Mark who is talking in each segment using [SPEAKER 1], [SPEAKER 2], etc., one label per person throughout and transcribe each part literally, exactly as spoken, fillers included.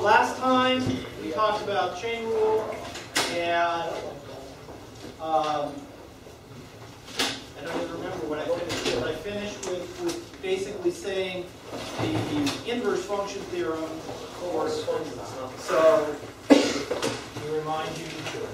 [SPEAKER 1] last time we talked about chain rule, and um, I don't even remember what I finished with. I finished with, with basically saying the inverse function theorem, of course. So, to remind you,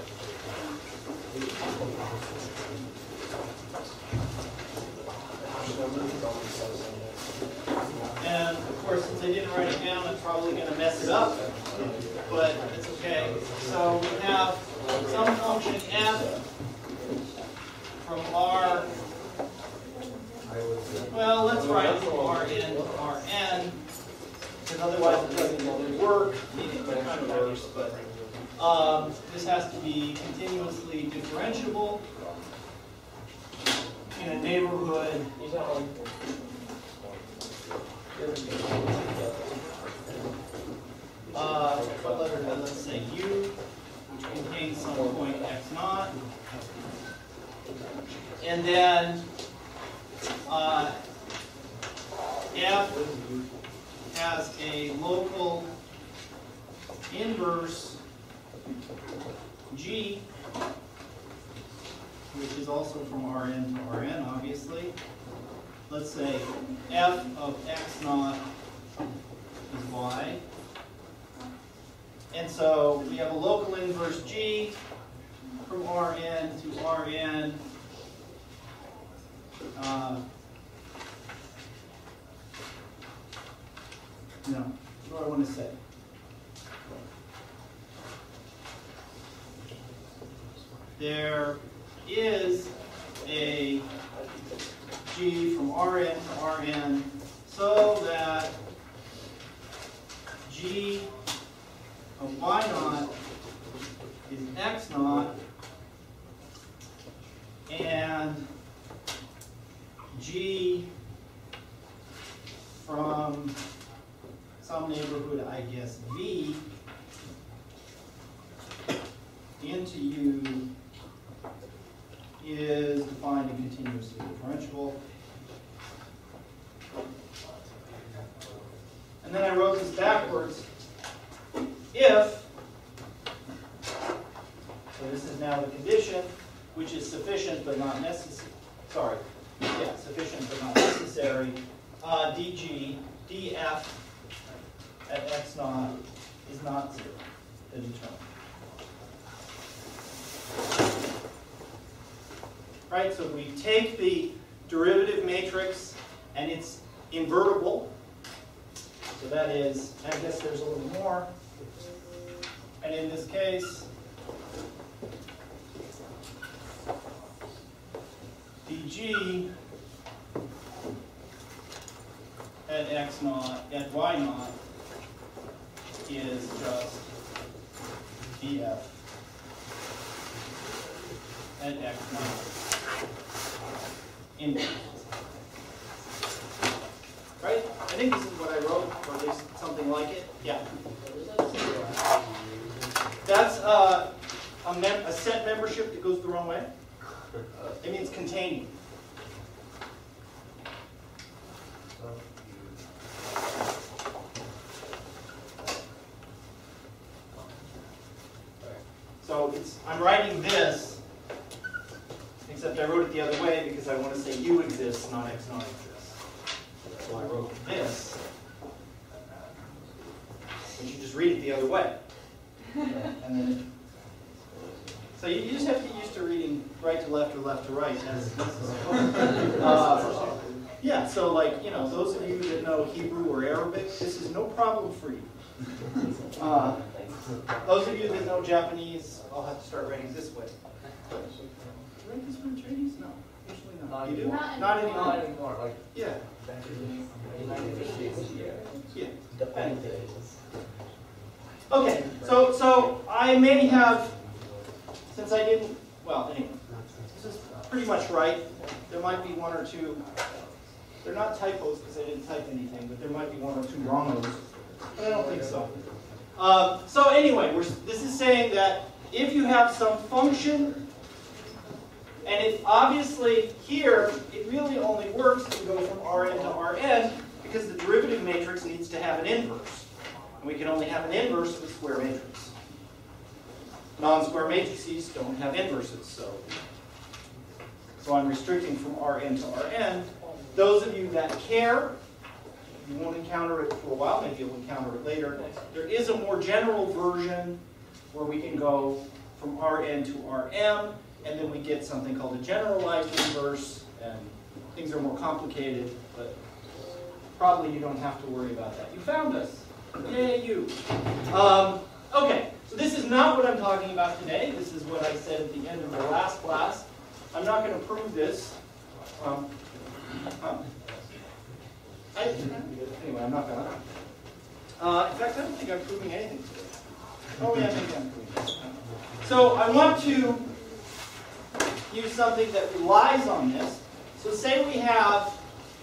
[SPEAKER 1] and of course, since I didn't write it down, I'm probably going to mess it up, but it's okay. So we have some function f from R. Well, let's write it from Rn to Rn, because otherwise it doesn't really work. Kind of works, but um, this has to be continuously differentiable in a neighborhood. Uh, what letter? Let's say U, which contains some point x naught, and then uh, f has a local inverse g, which is also from Rn to Rn, obviously. Let's say f of x naught is y. And so we have a local inverse g from Rn to Rn. Uh, no, what do I want to say? There is a g from Rn to Rn so that g of y naught is x naught, and g from some neighborhood, I guess, v into u is defined and continuously differentiable. And then I wrote this backwards. If, so this is now the condition, which is sufficient but not necessary, sorry, yeah, sufficient but not necessary, uh, dg, df at x naught is not zero, the determinant. Right, so we take the derivative matrix and it's invertible. So that is, I guess there's a little more. And in this case, dg at x naught, at y naught, is just df at x naught. In right? I think this is what I wrote, or at least something like it. Yeah. That's uh, a, mem a set membership that goes the wrong way. It means containing. So it's, I'm writing this, except I wrote it the other way because I want to say u exists, not x naught exists. So I wrote this, but you just read it the other way. And then, so you, you just have to get used to reading right to left or left to right as necessary. Uh, yeah, so like, you know, those of you that know Hebrew or Arabic, this is no problem for you. Uh, those of you that know Japanese, I'll have to start writing this way. Write this one in Chinese? No, usually not.
[SPEAKER 2] Not
[SPEAKER 1] You do?
[SPEAKER 2] anymore.
[SPEAKER 1] Not anymore.
[SPEAKER 2] Not anymore. Like
[SPEAKER 1] Yeah. Yeah. Okay, so so I may have, since I didn't, well, anyway, this is pretty much right. There might be one or two, they're not typos because I didn't type anything, but there might be one or two wrong-os, but I don't think so. Uh, so anyway, we're, this is saying that if you have some function, and it obviously here, it really only works to go from Rn to Rn because the derivative matrix needs to have an inverse. And we can only have an inverse of a square matrix. Non-square matrices don't have inverses, so, so I'm restricting from Rn to Rn. Those of you that care, you won't encounter it for a while, maybe you'll encounter it later. There is a more general version where we can go from Rn to Rm, and then we get something called a generalized inverse, and things are more complicated, but probably you don't have to worry about that. You found us. Yay, you. Um, okay, so this is not what I'm talking about today. This is what I said at the end of the last class. I'm not going to prove this. Um, huh? I, anyway, I'm not going to. Uh, in fact, I don't think I'm proving anything today. Oh, yeah, maybe I'm proving this. So I want to use something that relies on this. So say we have,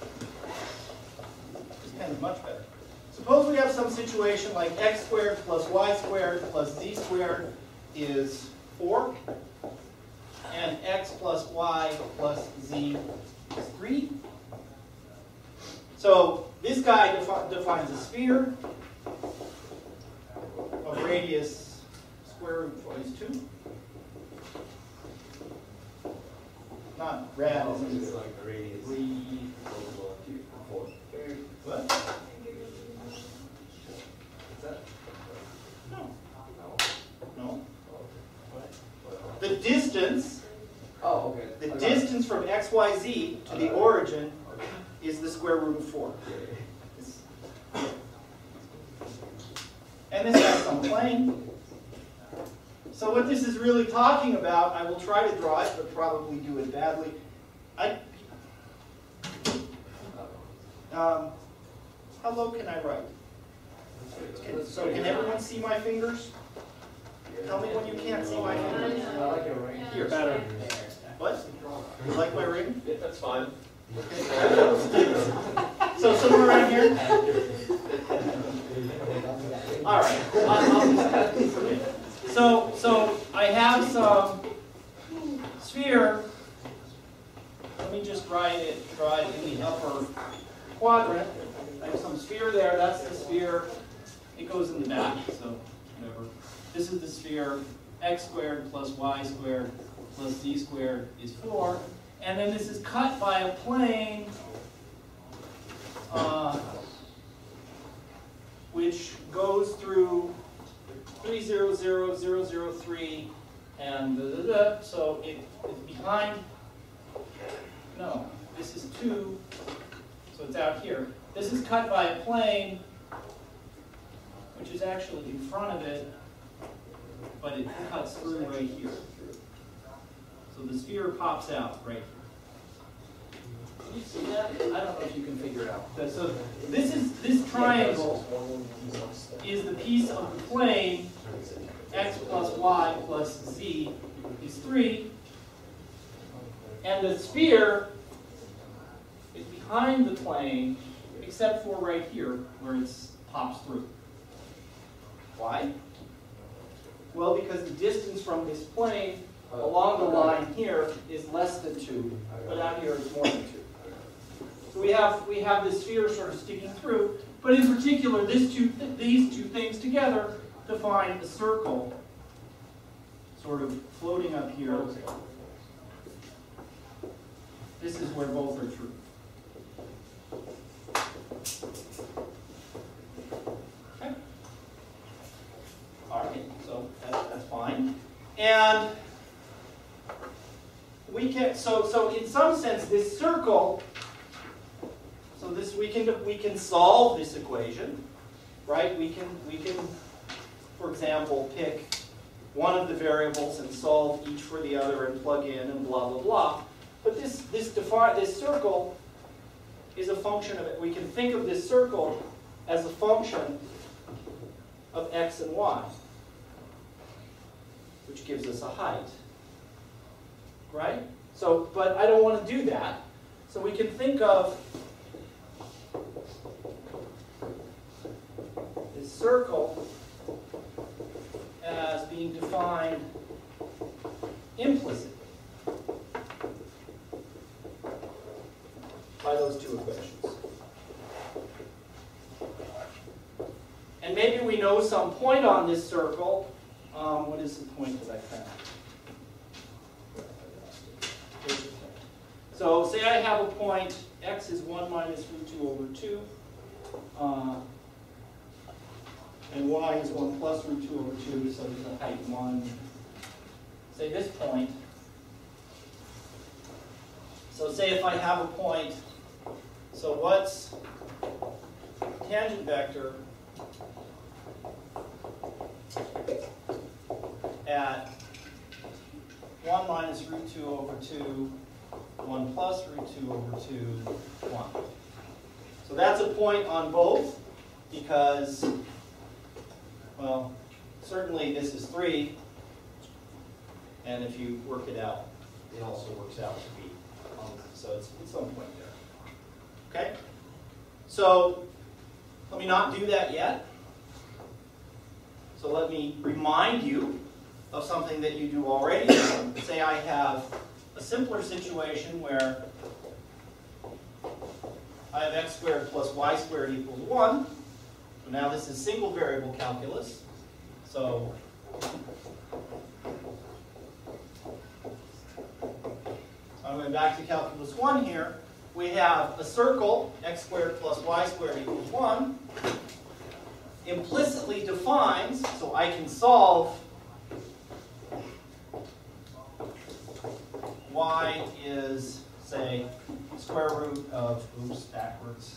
[SPEAKER 1] this pen is much better. Suppose we have some situation like x squared plus y squared plus z squared is four, and x plus y plus z is three. So this guy defi defines a sphere of radius square root twice two. Not rad, isn't it?
[SPEAKER 2] Like the radius.
[SPEAKER 1] Three,
[SPEAKER 2] Four.
[SPEAKER 1] what?
[SPEAKER 2] Is that?
[SPEAKER 1] No.
[SPEAKER 2] No.
[SPEAKER 1] No. The distance,
[SPEAKER 2] Oh, okay.
[SPEAKER 1] the
[SPEAKER 2] Okay.
[SPEAKER 1] distance from x, y, z to the origin
[SPEAKER 2] Okay.
[SPEAKER 1] is the square root of four. It's- And this has some plane. So what this is really talking about, I will try to draw it, but probably do it badly. I, um, how low can I write? Can, so can everyone see my fingers? Tell me when you can't see my fingers.
[SPEAKER 2] I like it right
[SPEAKER 1] Here, better. What? You like my ring?
[SPEAKER 2] Yeah, that's fine.
[SPEAKER 1] So somewhere around here? All right. I'll, I'll just forget. So, so I have some sphere. Let me just write it, draw it in the upper quadrant. I have some sphere there. That's the sphere. It goes in the back, so whatever. This is the sphere. X squared plus y squared plus z squared is four. And then this is cut by a plane uh, which goes through three zero zero zero zero three and da, da, da. So it is behind. No, this is two. So it's out here. This is cut by a plane which is actually in front of it, but it cuts through right here. So the sphere pops out right here. Can you see that? I don't know if you can figure it out. So this is this triangle is the piece of the plane x plus y plus z is three, and the sphere is behind the plane except for right here where it pops through. Why? Well, because the distance from this plane along the line here is less than two, but out here it's more than two. So we have we have this sphere sort of sticking through, but in particular, this two th these two things together define a circle, sort of floating up here. This is where both are true. Okay. All right. So that's, that's fine, and we can. So so in some sense, this circle. So this we can we can solve this equation, right? We can we can, for example, pick one of the variables and solve each for the other and plug in and blah blah blah. But this this defi this circle is a function of it. We can think of this circle as a function of x and y, which gives us a height, right? So, but I don't want to do that. So we can think of this circle as being defined implicitly by those two equations. And maybe we we know some point on this circle. Um, what is the point that I found? So say I have a point, x is one minus root two over two, uh, and y is one plus root two over two, so there's a height one. Say this point. So say if I have a point, so what's tangent vector at one minus root two over two, one plus root two over two, one. So that's a point on both because, well, certainly this is three, and if you work it out, it also works out to be, um, so it's at some point there. Okay? So let me not do that yet. So let me remind you of something that you do already. Say I have a simpler situation where I have x squared plus y squared equals one. So now this is single variable calculus. So I'm going back to calculus one here. We have a circle, x squared plus y squared equals one, implicitly defines, so I can solve y is, say, square root of, oops, backwards,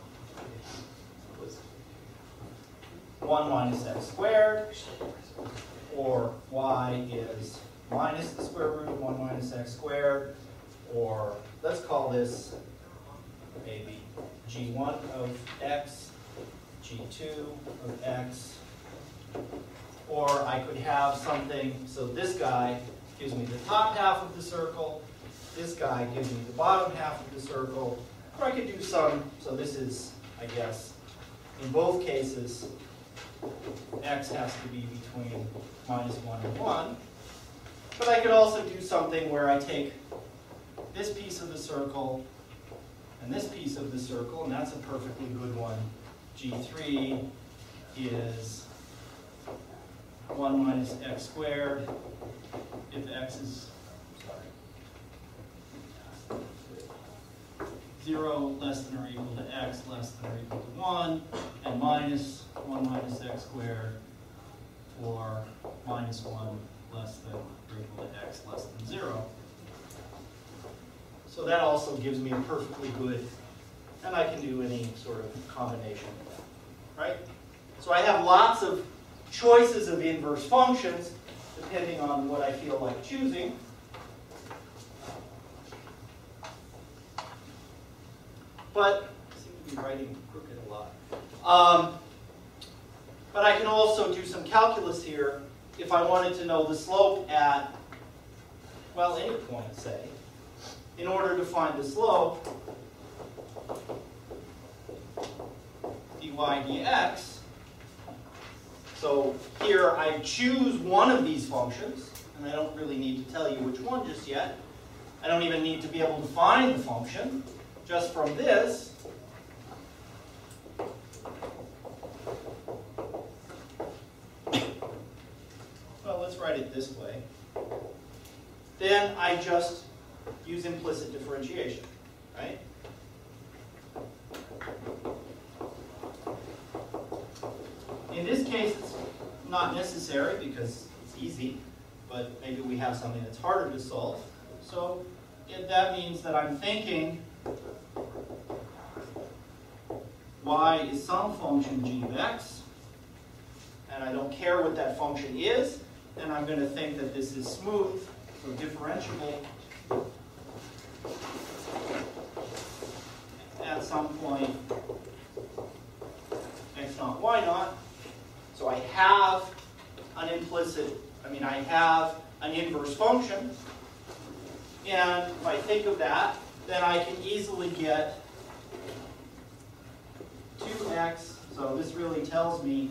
[SPEAKER 1] one minus x squared, or y is minus the square root of one minus x squared, or let's call this maybe g one of x, g two of x, or I could have something, so this guy gives me the top half of the circle, this guy gives me the bottom half of the circle, or I could do some, so this is, I guess, in both cases, x has to be between minus one and one, but I could also do something where I take this piece of the circle and this piece of the circle, and that's a perfectly good one. g three is one minus x squared if x is, sorry, zero less than or equal to x less than or equal to one, and minus one minus x squared or minus one less than or equal to x less than zero. So that also gives me a perfectly good, and I can do any sort of combination of that, right? So I have lots of choices of inverse functions depending on what I feel like choosing. But I seem to be writing crooked a lot. Um, but I can also do some calculus here if I wanted to know the slope at, well, any point, say. In order to find the slope, dy dx, so here I choose one of these functions, and I don't really need to tell you which one just yet. I don't even need to be able to find the function. Just from this, well, let's write it this way. Then I just use implicit differentiation, right? In this case, it's not necessary because it's easy, but maybe we have something that's harder to solve. So it, that means that I'm thinking y is some function g of x, and I don't care what that function is, and I'm going to think that this is smooth, so differentiable at some point x naught, y naught. So I have an implicit, I mean I have an inverse function, and if I think of that, then I can easily get two x, so this really tells me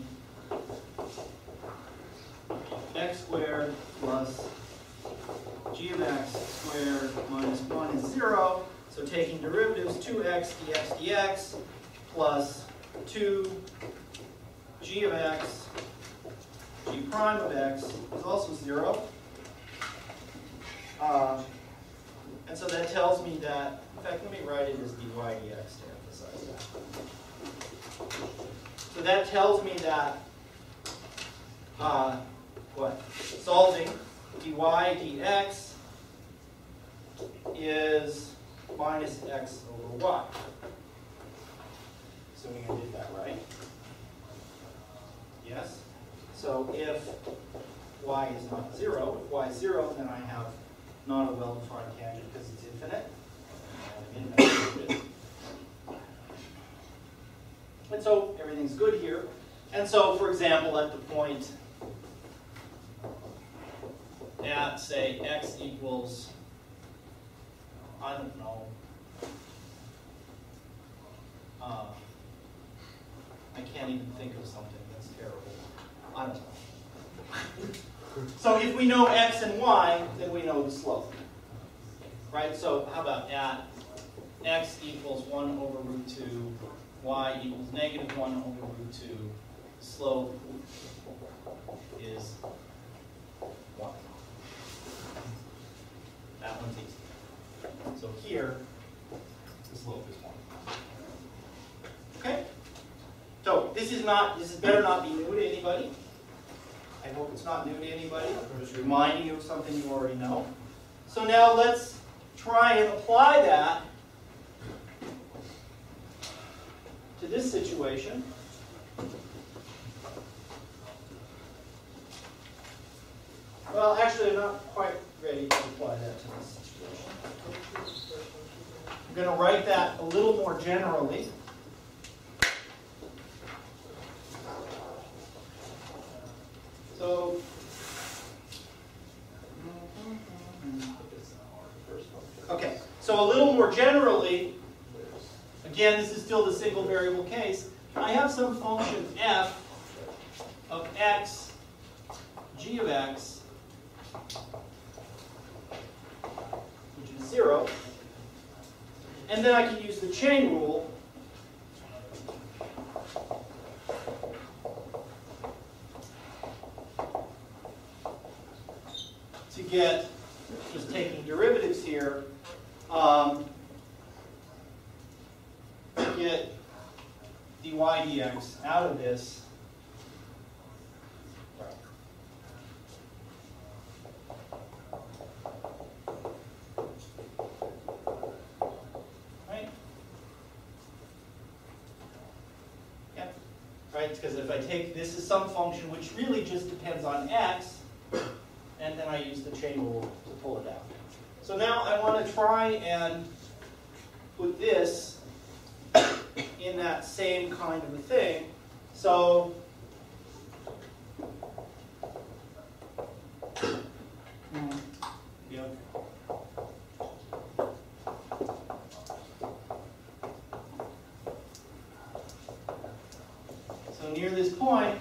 [SPEAKER 1] x squared plus g of x squared minus one is zero. So taking derivatives, two x dx dx plus two g of x d prime of x is also zero. Uh, and so that tells me that, in fact, let me write it as dy dx to emphasize that. So that tells me that, uh, what? Solving dy dx is minus x over y. Assuming I did that right. Yes? So if y is not zero, if y is zero, then I have not a well-defined tangent because it's infinite. And, and so everything's good here. And so, for example, at the point at, say, x equals, I don't know, uh, I can't even think of something that's terrible. I don't know. So if we know x and y, then we know the slope. Right? So how about at x equals one over root two, y equals negative one over root two, slope is one. That one's easy. So here, the slope is one. Okay? So this is not, this is better not be new to anybody. I hope it's not new to anybody. I'm just reminding you of something you already know. So now let's try and apply that to this situation. Well, actually, I'm not quite ready to apply that to this situation. I'm going to write that a little more generally. So, okay, so a little more generally, again, this is still the single variable case. I have some function f of x, g of x, which is zero, and then I can use the chain rule to get, just taking derivatives here, um, to get dy dx out of this. Right? Yeah. Right? Because if I take this as some function which really just depends on x, and then I use the chain rule to pull it out. So now I want to try and put this in that same kind of a thing. So yeah. So near this point,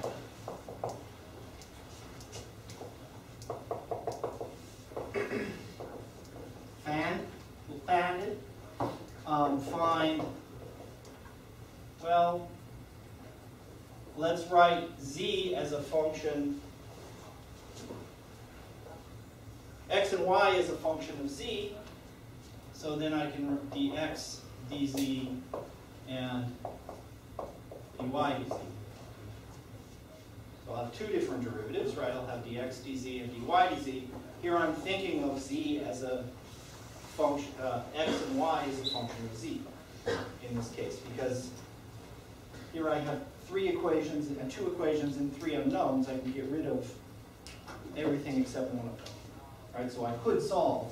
[SPEAKER 1] Um, find, well, let's write z as a function, x and y as a function of z, so then I can dx, dz, and dy, dz. So I'll have two different derivatives, right? I'll have dx, dz, and dy, dz. Here I'm thinking of z as a function, uh, x and y is a function of z in this case, because here I have three equations and two equations and three unknowns. I can get rid of everything except one of them. Right? So I could solve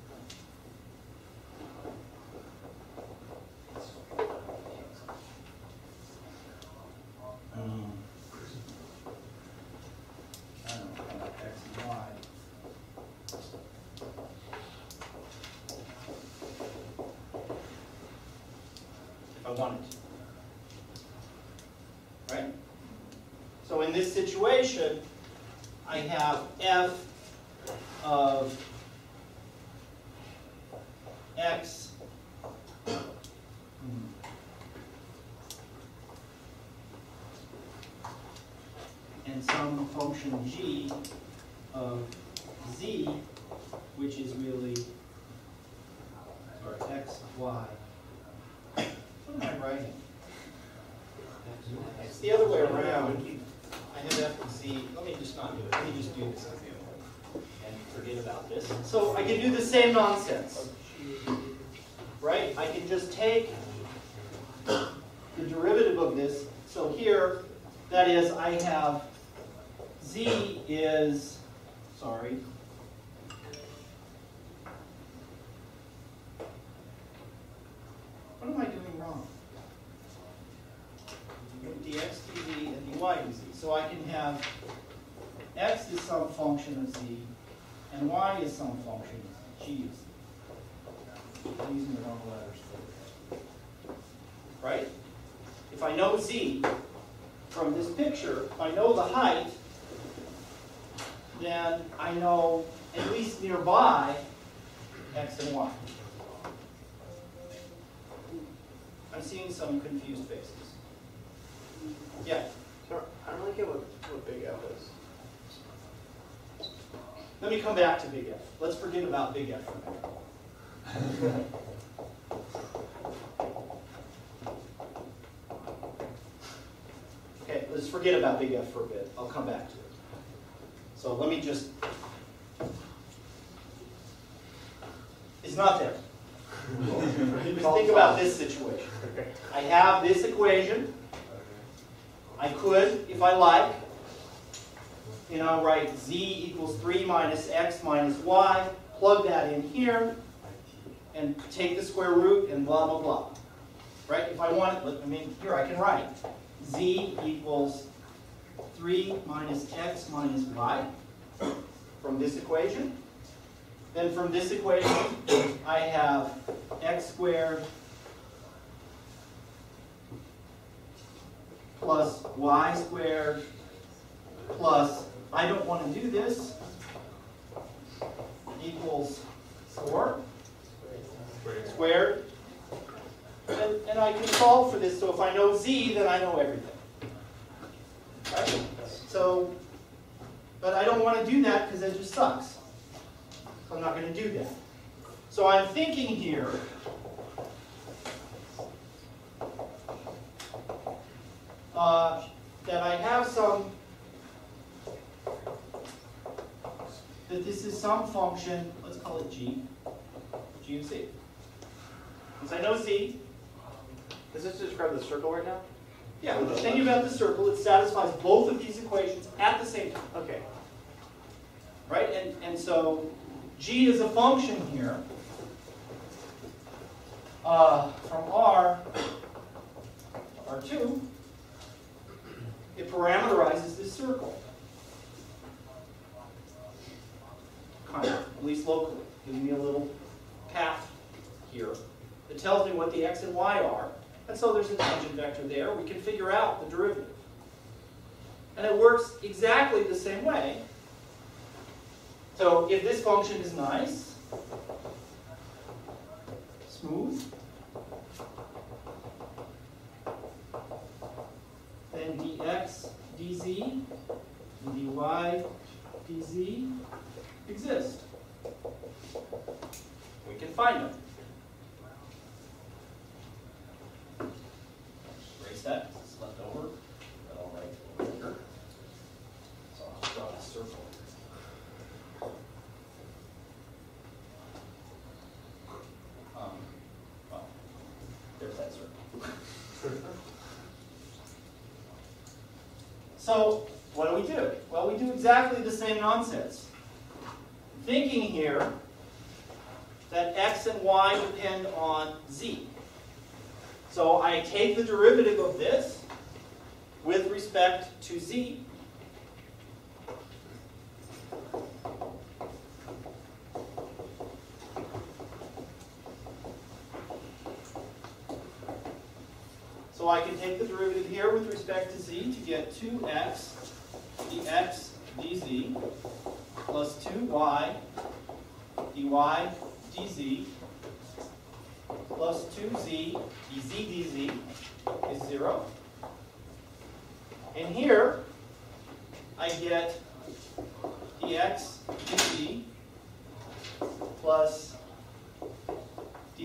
[SPEAKER 1] um, I don't know about x and y. If I wanted to. Right? So in this situation, I have f of x and some function g of z, which is really or x, y. What am I writing? It's the other way around. I have f of z. Let me just not do it. Let me just do this and forget about this. So I can do the same nonsense, right? I can just take the derivative of this. So here, that is, I have z is, sorry, what am I doing wrong? dx dz and dy dz. So I can have x is some function of z, and y is some function of g of z. I'm using the wrong letters. Right? If I know z from this picture, if I know the height, then I know at least nearby x and y. I'm seeing some confused faces. Yeah?
[SPEAKER 3] So I don't really get what, what big F is.
[SPEAKER 1] Let me come back to big F. Let's forget about big F for a minute. Okay, let's forget about big F for a bit. I'll come back to it. So let me just... It's not there. Just think about this situation. I have this equation. I could, if I like, you know, write z equals three minus x minus y, plug that in here, and take the square root and blah, blah, blah. Right? If I want it, I mean, here I can write z equals three minus x minus y from this equation. Then from this equation, I have x squared plus y squared plus, I don't want to do this, equals four squared. And, and I can solve for this, so if I know z, then I know everything. Right? So, but I don't want to do that because that just sucks. So I'm not going to do that. So I'm thinking here uh, that I have some, that this is some function, let's call it g, g of z. Since I know z,
[SPEAKER 3] Does this describe the circle right now?
[SPEAKER 1] yeah, we're just thinking about the circle, it satisfies both of these equations at the same time.
[SPEAKER 3] Okay.
[SPEAKER 1] Right? And, and so g is a function here uh, from R to R two. It parameterizes this circle. Kind of, at least locally. Giving me a little path here that tells me what the x and y are. And so there's a tangent vector there. We can figure out the derivative. And it works exactly the same way. So if this function is nice, smooth, then dx, dz, and dy, dz exist. We can find them. Erase that, it's left over. But I'll write it over here. So I'll draw a circle. Um, well, there's that circle. So, what do we do? Well, we do exactly the same nonsense. Thinking here that x and y depend on z. So I take the derivative of this with respect to z. So I can take the derivative here with respect to z to get two x dx dz plus two y dy dz plus two z dz dz is zero. And here I get dx dz plus dy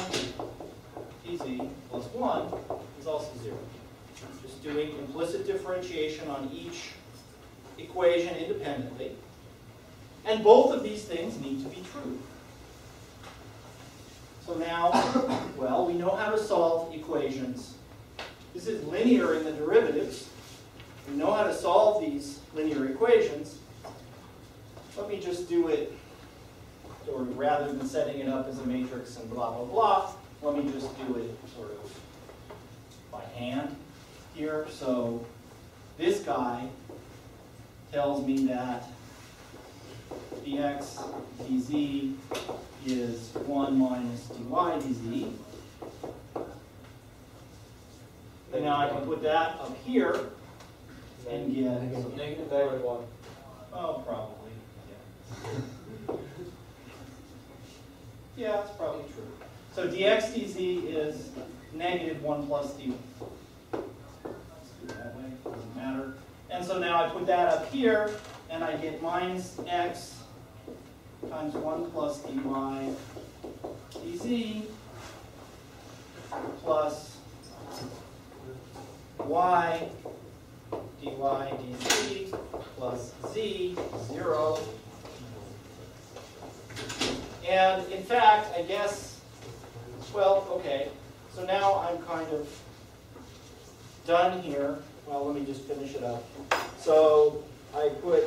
[SPEAKER 1] dz plus one is also zero. Just doing implicit differentiation on each equation independently. And both of these things need to be true. So now, well, we know how to solve equations. This is linear in the derivatives. We know how to solve these linear equations. Let me just do it, or rather than setting it up as a matrix and blah, blah, blah, let me just do it sort of by hand here. So this guy tells me that dx dz is one minus dy dz. And now I can put that up here and get
[SPEAKER 2] Negative negative one.
[SPEAKER 1] Oh, probably. Yeah. Yeah, that's probably true. So dx dz is negative one plus dy. Let's do it that way, doesn't matter. And so now I put that up here, and I get minus x times one plus dy dz plus y dy dz plus z, zero. And in fact, I guess, well, okay, so now I'm kind of done here. Well, let me just finish it up. So I put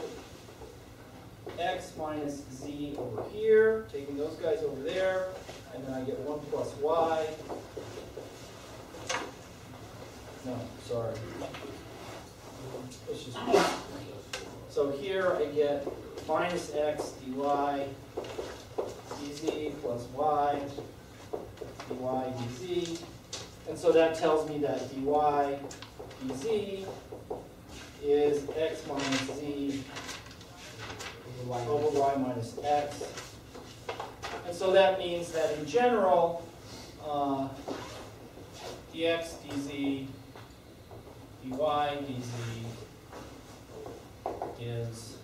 [SPEAKER 1] x minus z over here, taking those guys over there, and then I get one plus y. No, sorry. Let's just, so here I get minus x dy dz plus y dy dz. And so that tells me that dy dz is x minus z over y minus x. And so that means that in general, uh, dx dz dy dz is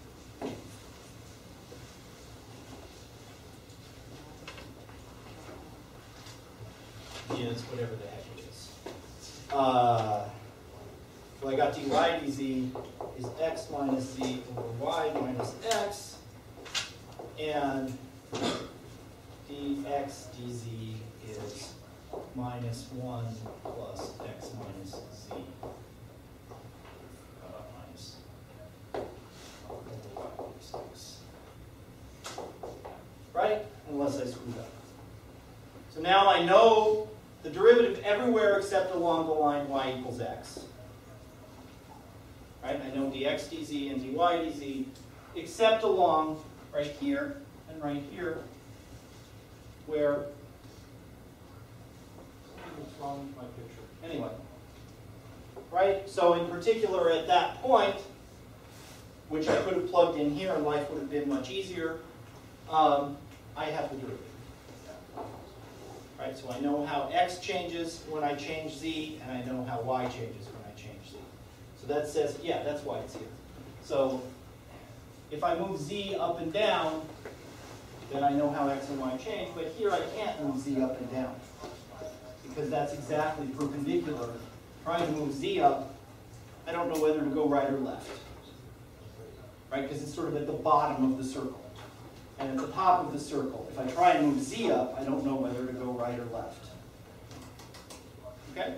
[SPEAKER 1] is whatever the heck it is. Uh, so I got dy dz is x minus z over y minus x, and dx dz is minus one plus x minus z uh, minus over y minus x. Right? Unless I screwed up. So now I know the derivative everywhere except along the line y equals x. Right? I know dx dz and dy dz except along right here and right here where what's wrong with my picture? Anyway. Right? So in particular at that point, which I could have plugged in here and life would have been much easier, um, I have the derivative. Right, so I know how x changes when I change z, and I know how y changes when I change z. So that says, yeah, that's why it's here. So if I move z up and down, then I know how x and y change, but here I can't move z up and down, because that's exactly perpendicular. Trying to move z up, I don't know whether to go right or left. Right, because it's sort of at the bottom of the circle. And at the top of the circle, if I try and move z up, I don't know whether to go right or left. Okay?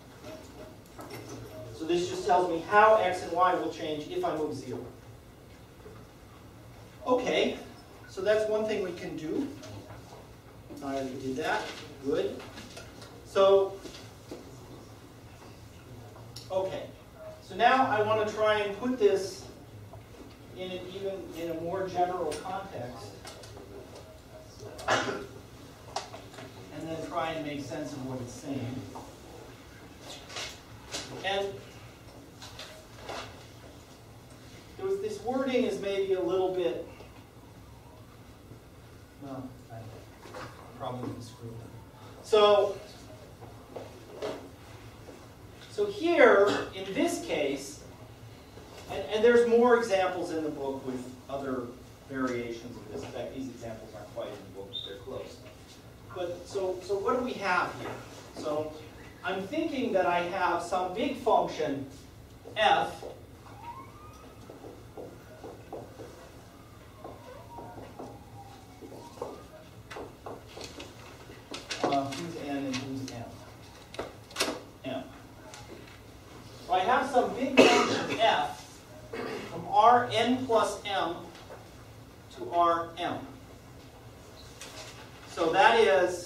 [SPEAKER 1] So this just tells me how x and y will change if I move z over. Okay, so that's one thing we can do. I already did that. Good. So, okay. So now I want to try and put this in an even in a more general context, and then try and make sense of what it's saying. And there was this wording is maybe a little bit, well, I probably didn't screw it up. So, so here in this case, And, and there's more examples in the book with other variations of this. In fact, these examples aren't quite in the book, but they're close. But so, so what do we have here? So I'm thinking that I have some big function f uh, who's n and who's m? M. So I have some big function f from Rn plus m to Rm. So that is,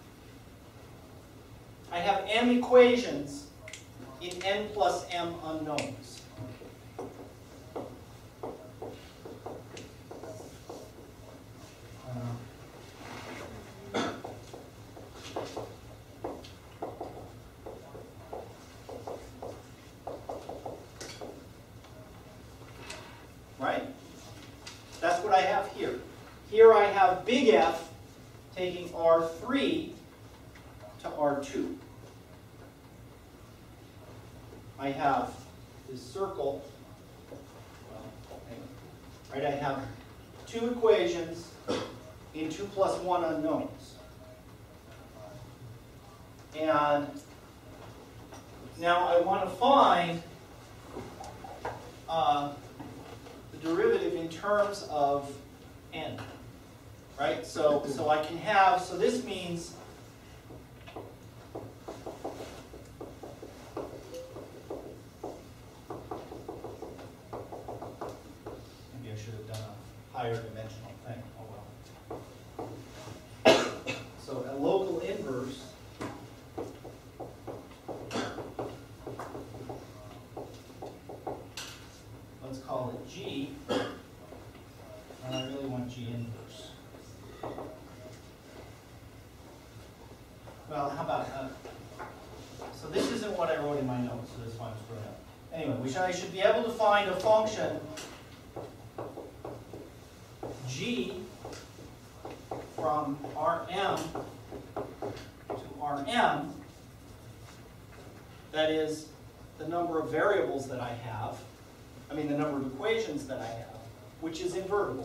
[SPEAKER 1] I have m equations in n plus m unknowns. Uh, right? That's what I have here. Here I have big F taking R three to R two. I have this circle, well, anyway, right? I have two equations in two plus one unknowns. And now I want to find uh, the derivative in terms of n. Right? So, so I can have, so this means maybe I should have done a higher dimensional thing. Oh well. So a local inverse let's call it G. And I really want G inverse. Well, how about, uh, so this isn't what I wrote in my notes, so this one I'm screwing up. Anyway, we should, I should be able to find a function G from Rm to Rm that is the number of variables that I have, I mean the number of equations that I have, which is invertible.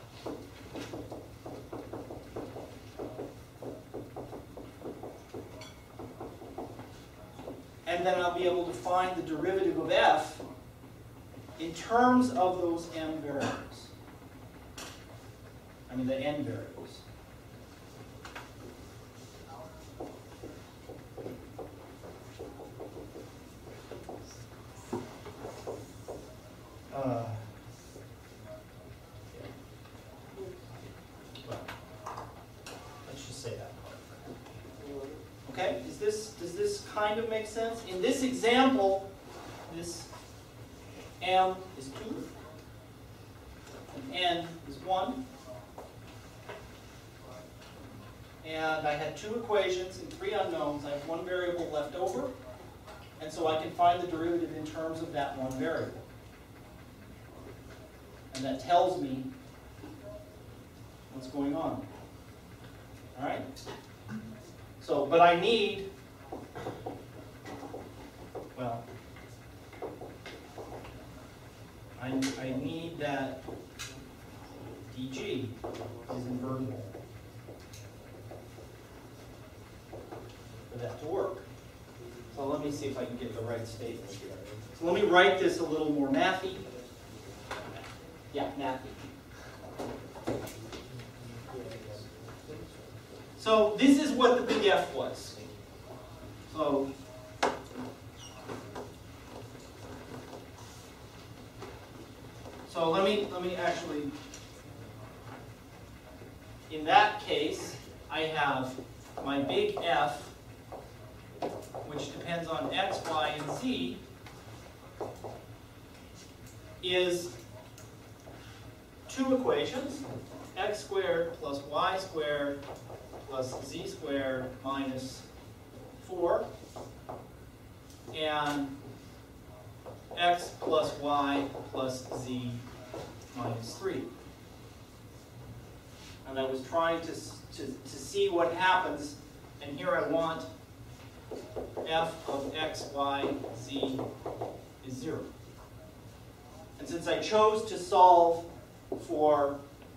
[SPEAKER 1] And then I'll be able to find the derivative of f in terms of those m variables. I mean the n variables. Uh, well, let's just say that part. Okay, is this, does this kind of make sense? In this example, this m is two, and n is one, and I had two equations and three unknowns. I have one variable left over, and so I can find the derivative in terms of that one variable. And that tells me what's going on. All right? So, but I need, well, I, I need that dg is invertible for that to work. So let me see if I can get the right statement here. So let me write this a little more mathy. Yeah, mathy. So this is what the big F was. So So let me let me actually, in that case, I have my big F, which depends on x, y, and z, is two equations, x squared plus y squared plus z squared minus four, and x plus y plus z minus three. And I was trying to, to, to see what happens, and here I want f of x, y, z is zero. And since I chose to solve for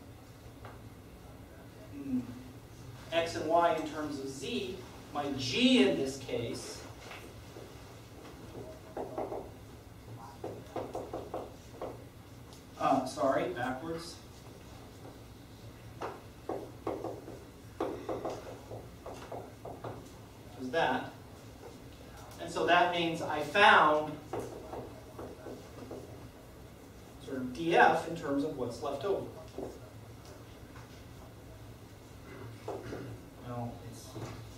[SPEAKER 1] mm, x and y in terms of z, my g in this case uh, sorry, backwards. Is that. And so that means I found sort of df in terms of what's left over. Well, it's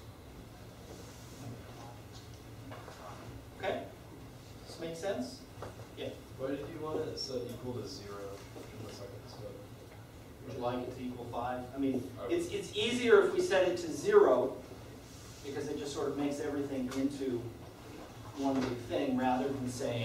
[SPEAKER 1] okay. Does this make sense? Yeah.
[SPEAKER 2] Why did you want it set equal to zero in the second step?
[SPEAKER 1] Would you like it to equal five? I mean,
[SPEAKER 2] Okay.
[SPEAKER 1] it's it's easier if we set it to zero because it just sort of makes everything into one big thing rather than saying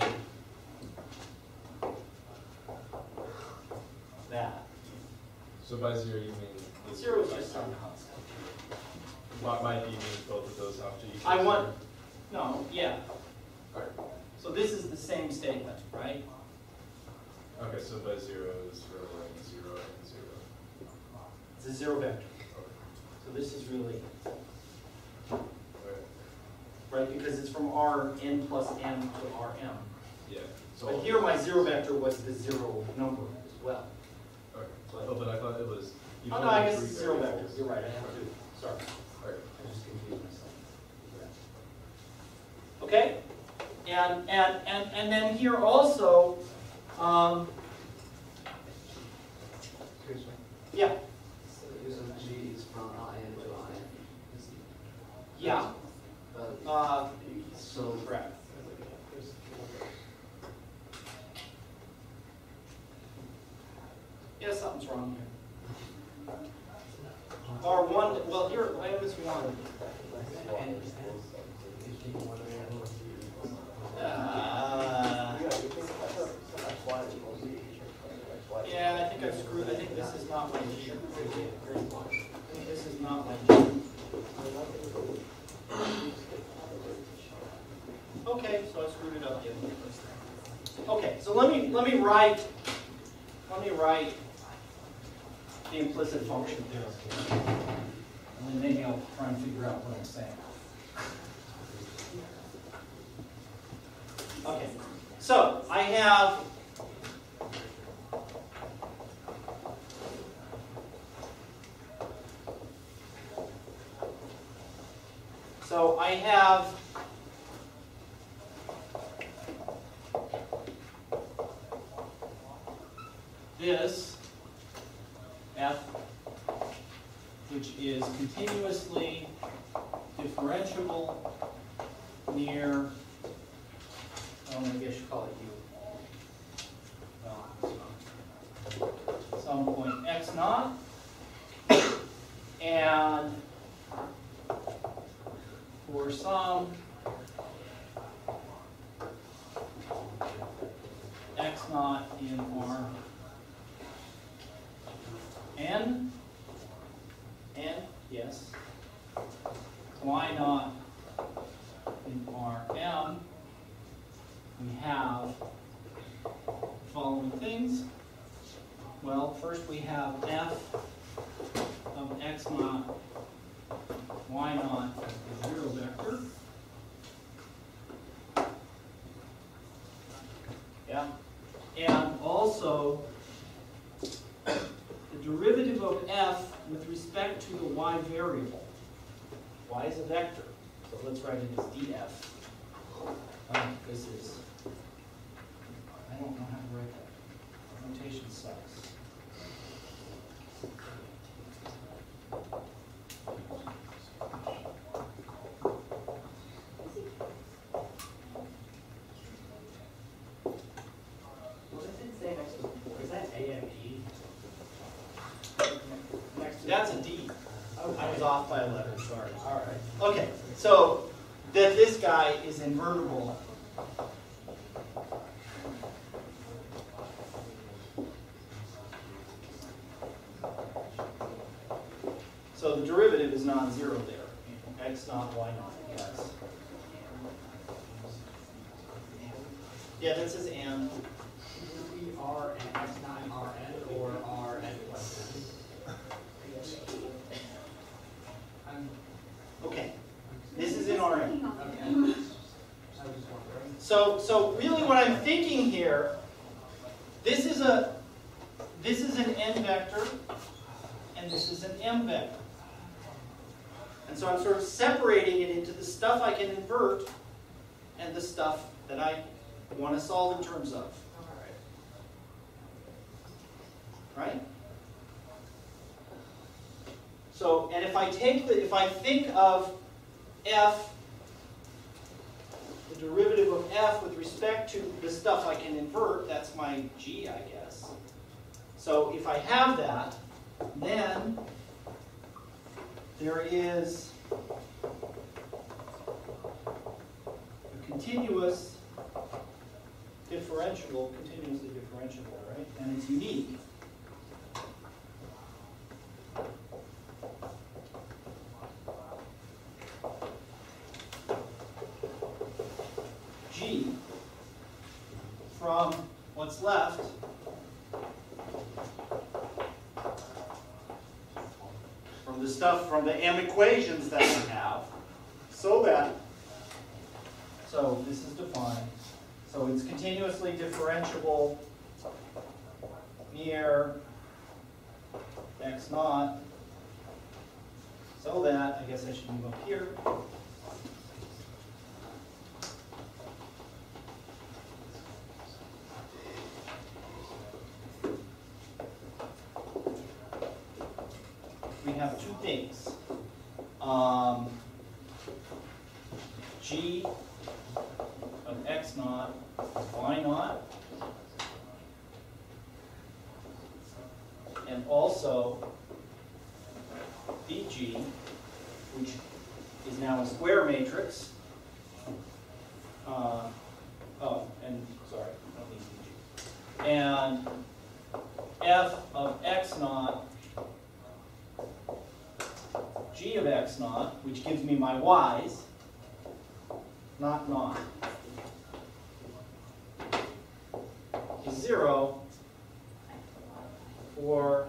[SPEAKER 1] that.
[SPEAKER 2] So by zero you mean this
[SPEAKER 1] Zero is
[SPEAKER 2] by
[SPEAKER 1] just some
[SPEAKER 2] zero.
[SPEAKER 1] constant.
[SPEAKER 2] By, by d means both of those have to equal
[SPEAKER 1] I want,
[SPEAKER 2] zero?
[SPEAKER 1] no, yeah.
[SPEAKER 2] Alright.
[SPEAKER 1] So this is the same statement, right?
[SPEAKER 2] Okay, so by zero is really like zero and zero.
[SPEAKER 1] It's a zero vector.
[SPEAKER 2] Okay.
[SPEAKER 1] So this is really,
[SPEAKER 2] Okay.
[SPEAKER 1] right, because it's from Rn plus m to Rm.
[SPEAKER 2] Yeah. So
[SPEAKER 1] But here my zero vector was the zero number as well.
[SPEAKER 2] Okay. Oh, but I thought it was. you
[SPEAKER 1] Oh,
[SPEAKER 2] put
[SPEAKER 1] no, I
[SPEAKER 2] in
[SPEAKER 1] guess
[SPEAKER 2] three
[SPEAKER 1] it's zero vector.
[SPEAKER 2] variables.
[SPEAKER 1] You're right, I have to, sorry.
[SPEAKER 2] Alright.
[SPEAKER 1] I just confused myself. Okay? And, and, and, and then here also, um,
[SPEAKER 3] Excuse me.
[SPEAKER 1] yeah,
[SPEAKER 3] So using G is from I N to I N.
[SPEAKER 1] yeah,
[SPEAKER 3] But,
[SPEAKER 1] uh,
[SPEAKER 3] so,
[SPEAKER 1] correct. Yeah, something's wrong here. R one, well, here, minus one. Uh, yeah, I think I screwed, I think this is not my G. I think this is not my G. Okay, so I screwed it up again. Okay, so let me, let me write, let me write the implicit function there. And then maybe I'll try and figure out what I'm saying. Okay, so I have so I have this f, which is continuously differentiable near, oh, maybe I should call it u. Well, some point x naught, and for some x naught in R n, n, yes, y naught in R M, we have the following things. Well, first we have f of x naught, y naught as the zero vector. Yeah, and also the derivative of f with respect to the y variable. Y is a vector, so let's write it as df. Um, this is, I don't know how to write that. Notation sucks.
[SPEAKER 3] what does it say next to, is that A M E? Next to.
[SPEAKER 1] That's a D. I was off by a letter, sorry.
[SPEAKER 3] All right.
[SPEAKER 1] Okay, so that this guy is invertible. So the derivative is non-zero there. X naught, y naught, yes. Yeah, that says and. So, so really what I'm thinking here, this is a, this is an n vector, and this is an m vector. And so I'm sort of separating it into the stuff I can invert and the stuff that I want to solve in terms of. Right? So, and if I take the, if I think of f, the derivative of f with respect to the stuff I can invert, that's my g, I guess. So if I have that, then there is a continuous differentiable, continuously differentiable, right? And it's unique. G from what's left from the stuff, from the m equations that I have, so that, so this is defined, so it's continuously differentiable near x naught, so that, I guess I should move up here, we have two things. Um, G of x naught, y naught, and also B G, which is now a square matrix. Uh, oh, and sorry, I don't need B G. And f of x naught, g of x naught, which gives me my y's, not naught, is zero for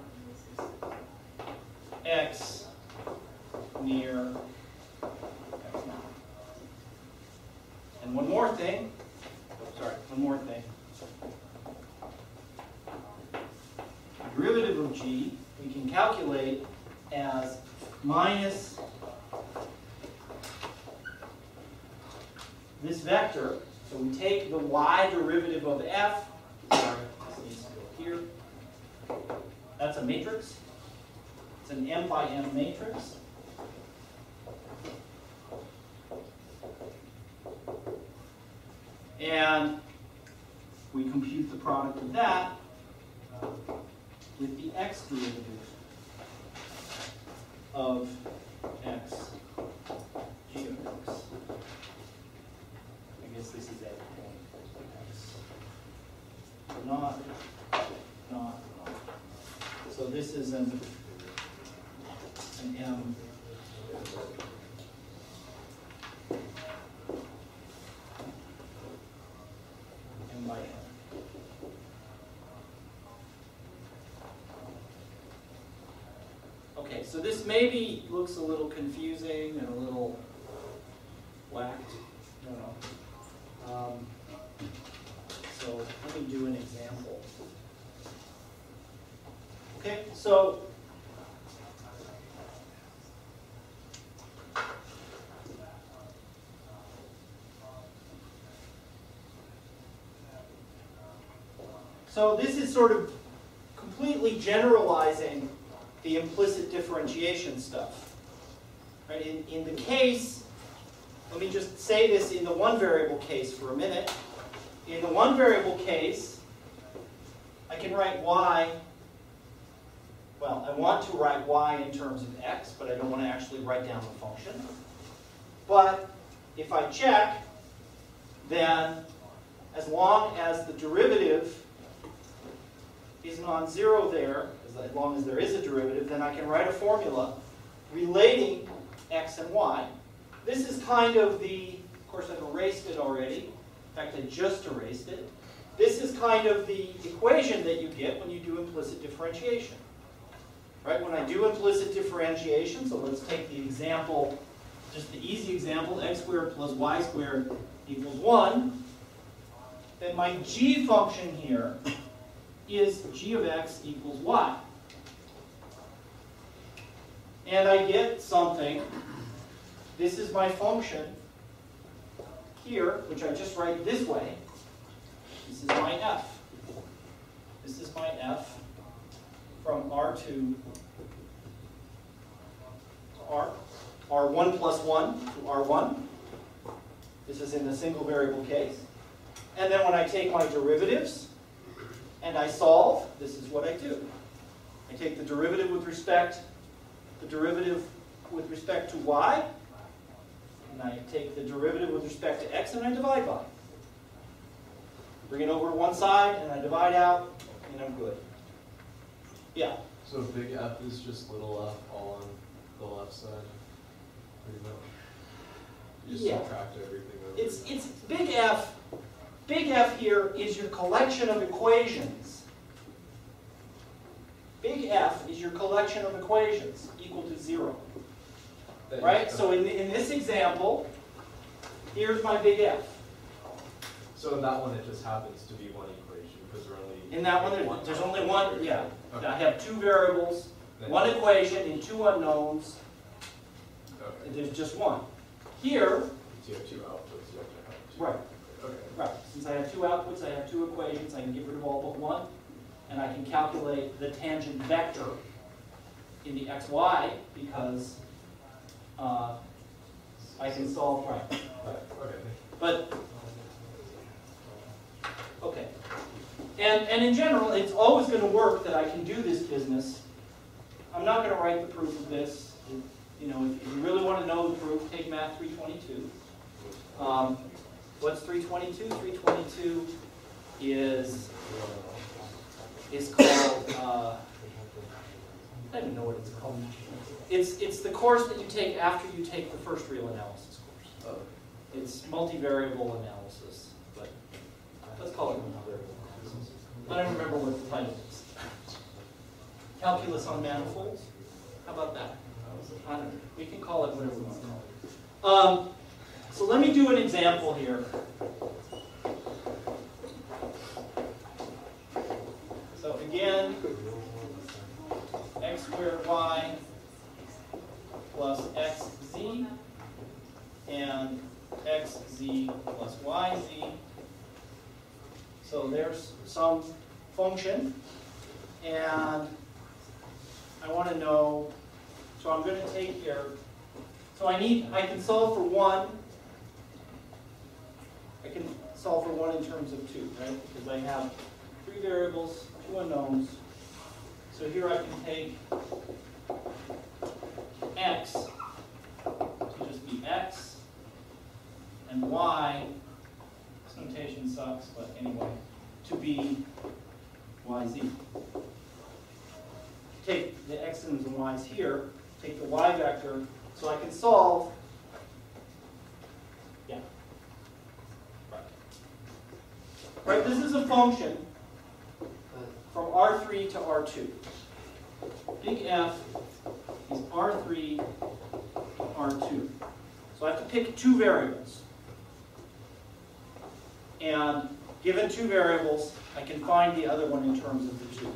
[SPEAKER 1] x near x naught. And one more thing, oh, sorry, one more thing. The derivative of g we can calculate as minus this vector. So we take the y derivative of f. Sorry, this needs to go here. That's a matrix. It's an m by m matrix. And we compute the product of that uh, with the x derivative of x, g of x. I guess this is at x. Not, not, not. So this is an, an m. M by m. Okay, so this maybe looks a little confusing and a little whacked. I don't know. Um, so let me do an example. Okay, so so this is sort of completely generalizing the implicit differentiation stuff. Right? In, in the case, let me just say this in the one variable case for a minute. In the one variable case, I can write y, well, I want to write y in terms of x, but I don't want to actually write down the function. But if I check, then as long as the derivative is non-zero there, as long as there is a derivative, then I can write a formula relating x and y. This is kind of the, of course I've erased it already. In fact, I just erased it. This is kind of the equation that you get when you do implicit differentiation. Right? When I do implicit differentiation, so let's take the example, just the easy example, x squared plus y squared equals one. that my g function here is g of x equals y. And I get something. This is my function here, which I just write this way. This is my f. This is my f from R two to R, R one plus one to R one. This is in the single variable case. And then when I take my derivatives and I solve, this is what I do. I take the derivative with respect, the derivative with respect to y, and I take the derivative with respect to x and I divide by. Bring it over to one side and I divide out and I'm good. Yeah?
[SPEAKER 2] So big F is just little f all on the left side, pretty much. You just
[SPEAKER 1] Yeah.
[SPEAKER 2] subtract everything over.
[SPEAKER 1] It's, it's big F. Big F here is your collection of equations. Big F is your collection of equations equal to zero.
[SPEAKER 2] That you-
[SPEAKER 1] Right? So in, in this example, here's my big F.
[SPEAKER 2] So in that one, it just happens to be one equation because we're only.
[SPEAKER 1] In that one, there- there's only one, yeah.
[SPEAKER 2] Okay.
[SPEAKER 1] I have two variables,
[SPEAKER 2] Then-
[SPEAKER 1] one equation and two unknowns.
[SPEAKER 2] Okay.
[SPEAKER 1] There's just one. Here,
[SPEAKER 2] So you have two outputs, you have to have two.
[SPEAKER 1] right,
[SPEAKER 2] Okay.
[SPEAKER 1] right. Since I have two outputs, I have two equations, I can get rid of all but one. And I can calculate the tangent vector in the xy because uh, I can solve, right. right.
[SPEAKER 2] Okay.
[SPEAKER 1] But, okay. And, and in general, it's always going to work that I can do this business. I'm not going to write the proof of this. You know, if, if you really want to know the proof, take Math three twenty-two. Um, what's three twenty-two? three twenty-two is, is called, uh, I don't even know what it's called. It's, it's the course that you take after you take the first real analysis course. It's multivariable analysis, but let's call it multivariable analysis. I don't remember what the title is. Calculus on manifolds? How about that? I don't know. We can call it whatever we want to call it. Um, so let me do an example here. So again, x squared y plus xz and xz plus yz. So there's some function, and I want to know, so I'm going to take here, so I need, I can solve for one, I can solve for one in terms of two, right? Because I have three variables, two unknowns. So here I can take x to just be x, and y, this notation sucks, but anyway, to be yz. Take the x's and y's here, take the y vector, so I can solve, yeah. Right. Right, this is a function from R three to R two. Big F is R three to R two. So I have to pick two variables. And given two variables, I can find the other one in terms of the two.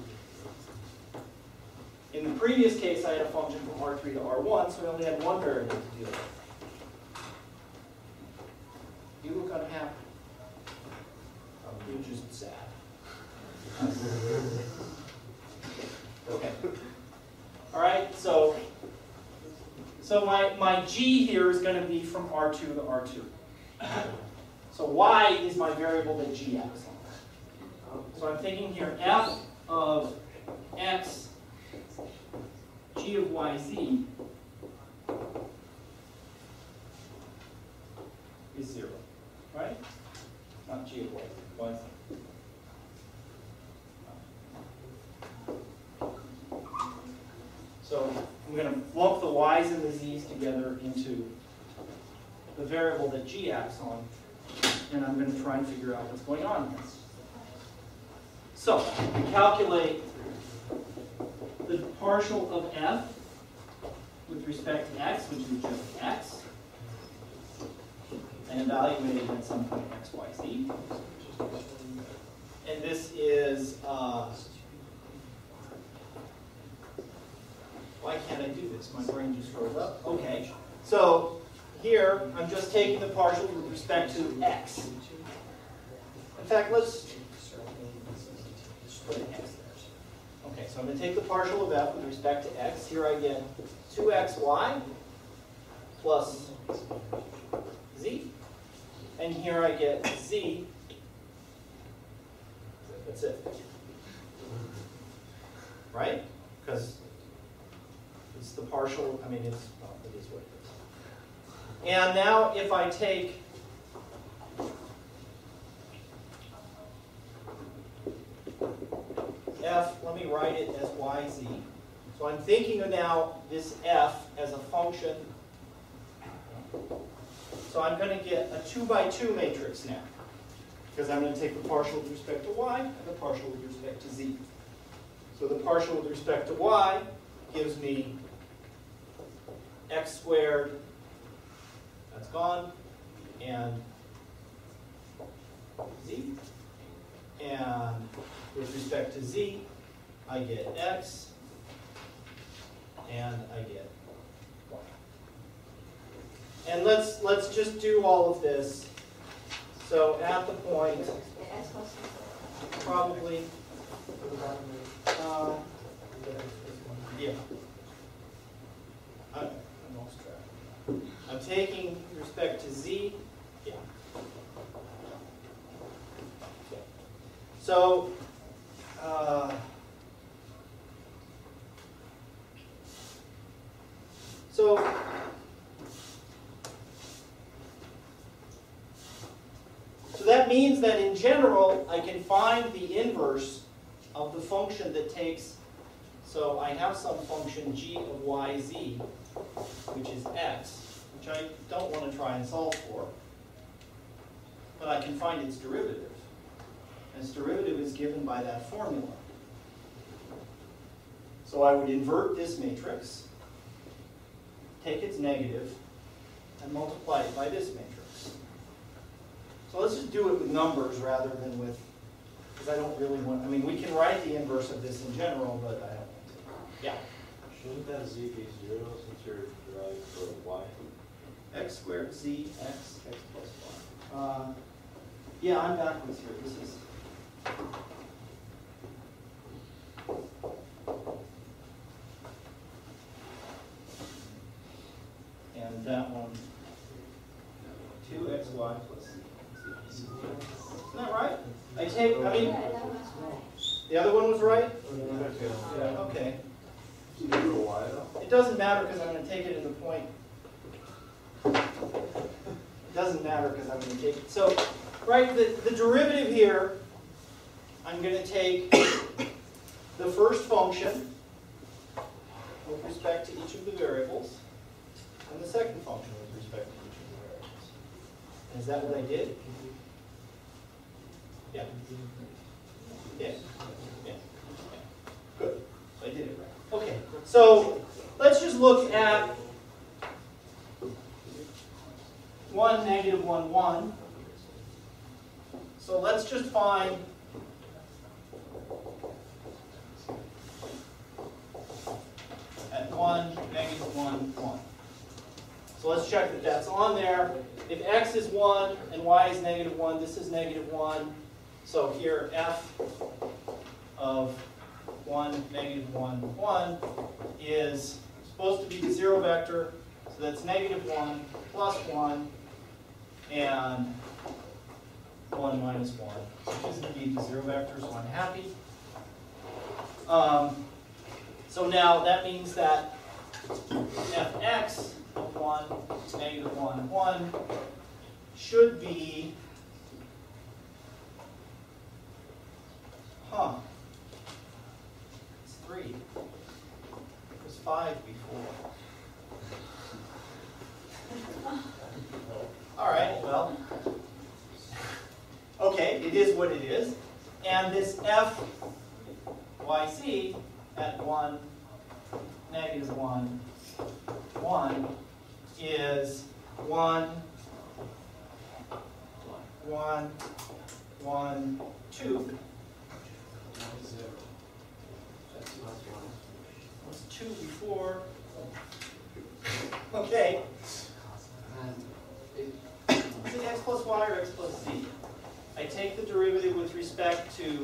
[SPEAKER 1] In the previous case, I had a function from R three to R one, so I only had one variable to deal with. You look unhappy. You're just sad. Okay. All right, so, so my, my G here is going to be from R two to R two. So Y is my variable that G acts on. So I'm thinking here F of X, G of Y Z is zero, right? Not G of Y Z, Y Z. So I'm going to lump the Y's and the Z's together into the variable that G acts on, and I'm going to try and figure out what's going on here. So we calculate the partial of F with respect to X, which is just X, and evaluate it at some point X, Y, Z. and this is, uh, why can't I do this? My brain just froze up. Okay. So here, I'm just taking the partial with respect to x. In fact, let's put an x there. Okay, so I'm going to take the partial of f with respect to x. Here I get two x y plus z. And here I get z. That's it. Right? Because it's the partial, I mean, it's, well, it is what it is. And now if I take f, let me write it as yz. So I'm thinking of now this f as a function. So I'm going to get a two by two matrix now. Because I'm going to take the partial with respect to y and the partial with respect to z. So the partial with respect to y gives me x squared, that's gone, and z. And with respect to z, I get x, and I get y. And let's let's just do all of this. So at the point, probably, uh, yeah. I, I lost track. I'm taking with respect to z, yeah. Okay. So, uh, so. So that means that in general, I can find the inverse of the function that takes, so I have some function g of yz, which is x, which I don't want to try and solve for, but I can find its derivative. And its derivative is given by that formula. So I would invert this matrix, take its negative, and multiply it by this matrix. So let's just do it with numbers rather than with, because I don't really want, I mean, we can write the inverse of this in general, but I don't want to. Yeah?
[SPEAKER 4] Shouldn't that z be zero since you're deriving for y?
[SPEAKER 1] X squared z x, x plus y. Uh, yeah, I'm backwards here. This is, and that one, two x y plus z. Isn't that right? I take, I mean, the other one was right?
[SPEAKER 4] Yeah.
[SPEAKER 1] Okay.
[SPEAKER 4] Zero y though?
[SPEAKER 1] It doesn't matter because I'm going to take it in the point. It doesn't matter because I'm going to take it. So, right, the, the derivative here, I'm going to take the first function with respect to each of the variables, and the second function with respect to each of the variables. Is that what I did? Yeah. Yeah. Yeah. Yeah. Good. So I did it right. Okay. So let's just look at one, negative one, one. So let's just find at one, negative one, one. So let's check that that's on there. If x is one and y is negative one, this is negative one. So here f of one, negative one, one is supposed to be the zero vector. So that's negative one plus one and one minus one, which is indeed the zero vector, so I'm happy. Um, so now that means that fx of one, negative one, one should be, huh, it's three. It was five before. All right, well, okay, it is what it is. And this f yc at one, negative one, one is one, one, one, two. What's two before? Okay. Is it x plus y or x plus z? I take the derivative with respect to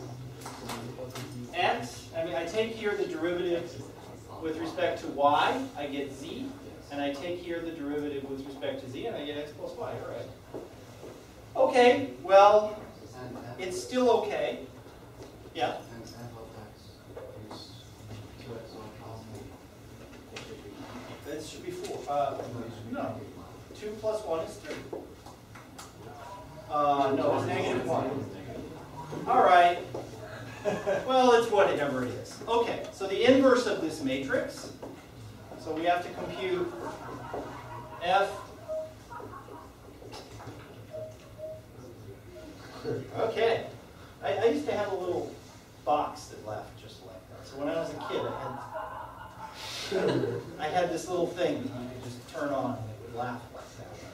[SPEAKER 1] x. I mean, I take here the derivative with respect to y, I get z. And I take here the derivative with respect to z, and I get x plus y. All right. Okay, well, it's still okay. Yeah? It should be four. Uh, no. two plus one is three. Uh, no, it's negative one. All right. Well, it's whatever it is. Okay, so the inverse of this matrix. So we have to compute F. Okay. I, I used to have a little box that laughed just like that. So when I was a kid, I had, I had this little thing that you could just turn on and it would laugh like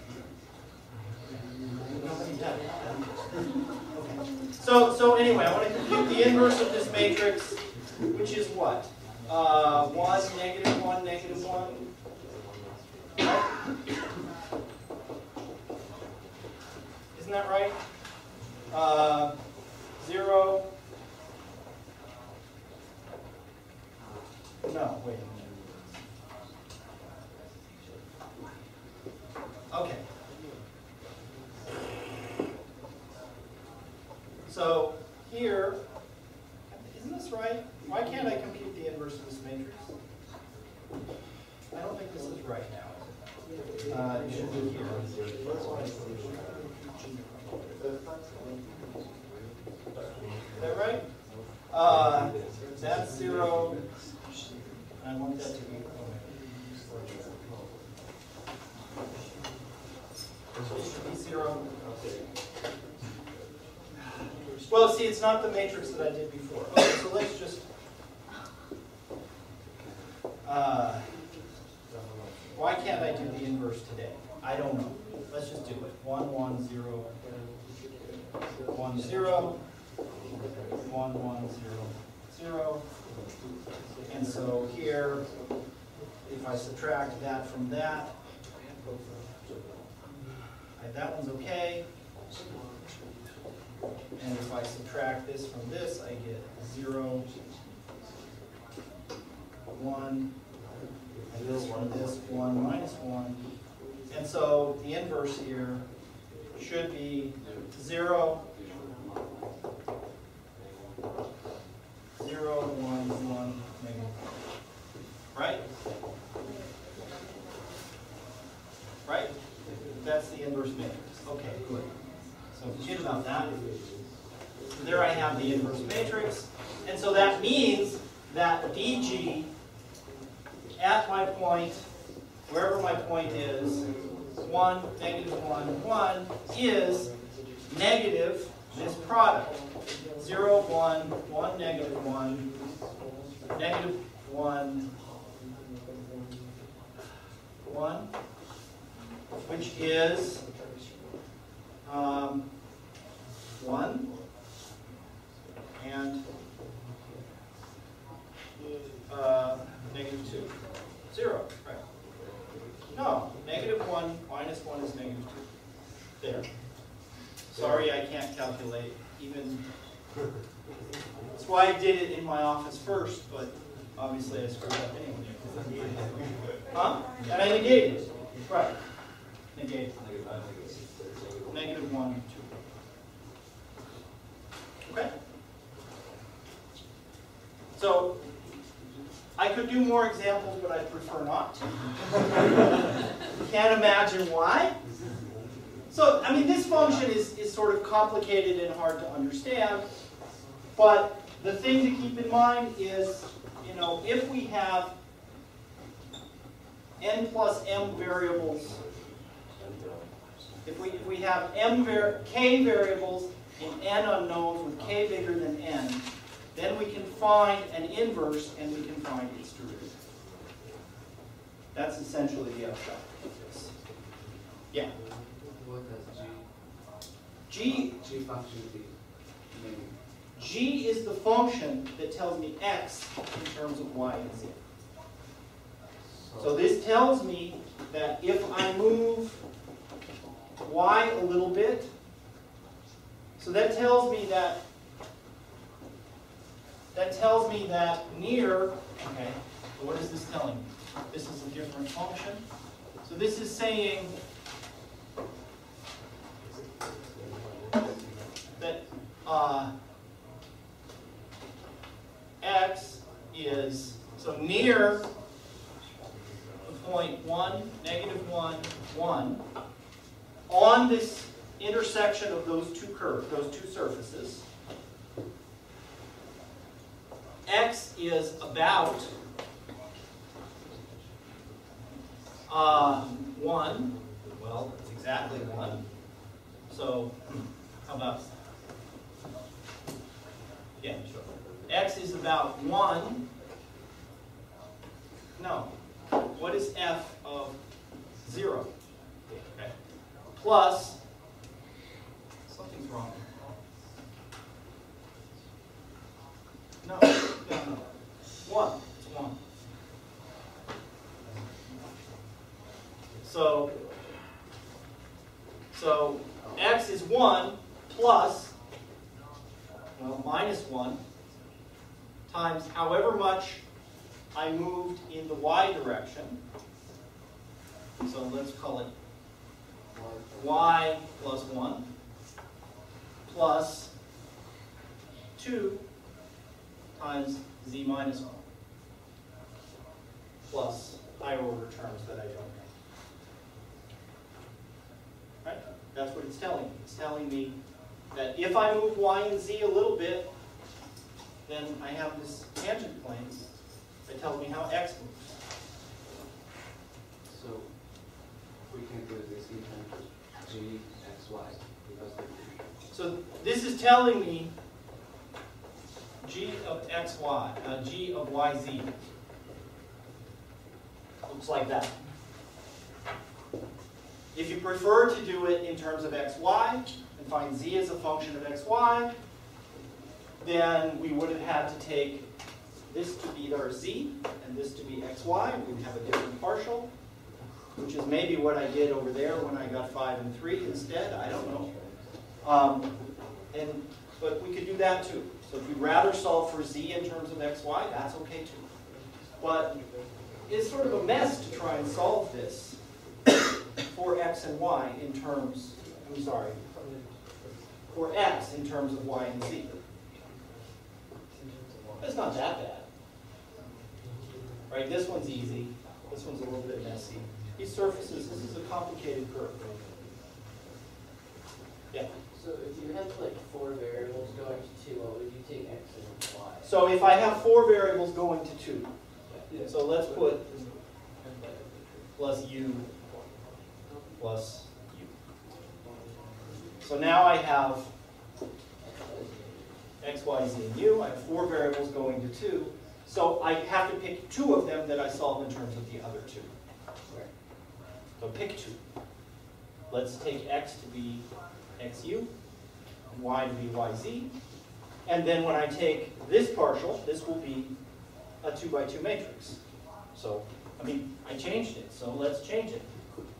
[SPEAKER 1] that. Okay. So, so anyway, I want to compute the inverse of this matrix, which is what? Uh, one, negative one, negative one. Right? Isn't that right? Uh, zero. No, wait a minute. Okay. So here, isn't this right? Why can't I compute the inverse of this matrix? I don't think this is right now. Uh, it should be here. Is that right? Uh, that's zero. I want that to be. It should be zero. Well, see, it's not the matrix that I did before. Okay, so let's just. Uh, why can't I do the inverse today? I don't know. Let's just do it. One, one, zero, one, zero, one, one, zero, zero. And so here, if I subtract that from that, I, that one's okay. And if I subtract this from this, I get zero, one, and this from this, one minus one. And so the inverse here should be zero, zero, one, one, negative. Right? Right? That's the inverse matrix. Okay, good. So forget about that. So there I have the inverse matrix. And so that means that D G at my point, wherever my point is, one, negative one, one, is negative this product. zero, one, one, negative one, negative one, one, which is um, one and uh, negative two. Zero, right? No, negative one minus one is negative two. There. Sorry, I can't calculate even. That's why I did it in my office first, but obviously I screwed up anyway. Huh? And I negated it. Right. Negate. Negative one, two. Okay? So, I could do more examples, but I prefer not to. Can't imagine why. So, I mean, this function is, is sort of complicated and hard to understand, but the thing to keep in mind is, you know, if we have n plus m variables, if we, if we have m var k variables and n unknowns with k bigger than n, then we can find an inverse and we can find its derivative. That's essentially the upshot of this. Yeah?
[SPEAKER 5] What does
[SPEAKER 1] G,
[SPEAKER 5] G, G function be?
[SPEAKER 1] G is the function that tells me x in terms of y and z. So this tells me that if I move y a little bit, so that tells me that that tells me that near, okay, so what is this telling me? This is a different function. So this is saying that uh, x is, so near the point one, negative one, one, on this intersection of those two curves, those two surfaces, x is about uh, one. Well, it's exactly one. So, how about, yeah, sure. X is about one. No. What is f of zero? Okay. Plus, something's wrong. No, no, no. One. It's one. So, so x is one plus, well, minus one times however much I moved in the y direction. So let's call it y plus one plus two times z minus one plus higher order terms that I don't know. Right? That's what it's telling me. It's telling me that if I move y and z a little bit, then I have this tangent plane that tells me how x moves.
[SPEAKER 4] So we can do this in terms of g, x, y. Because
[SPEAKER 1] So this is telling me g of x, y, uh, g of y, z. Looks like that. If you prefer to do it in terms of x, y, and find z as a function of x, y, then we would have had to take this to be our z, and this to be x, y. We would have a different partial, which is maybe what I did over there when I got five and three instead. I don't know. Um, and, but we could do that too. So if you'd rather solve for z in terms of x, y, that's okay too. But it's sort of a mess to try and solve this for x and y in terms, I'm sorry, for x in terms of y and z. It's not that bad. Right, this one's easy. This one's a little bit messy. These surfaces, this is a complicated curve. Yeah.
[SPEAKER 5] So if you had like four variables going to two, what would you take x and y?
[SPEAKER 1] So if I have four variables going to two, so let's put plus u plus u. So now I have x, y, z, and u. I have four variables going to two. So I have to pick two of them that I solve in terms of the other two. So pick two. Let's take x to be xu, and y to be yz. And then when I take this partial, this will be a two by two matrix. So, I mean, I changed it, so let's change it.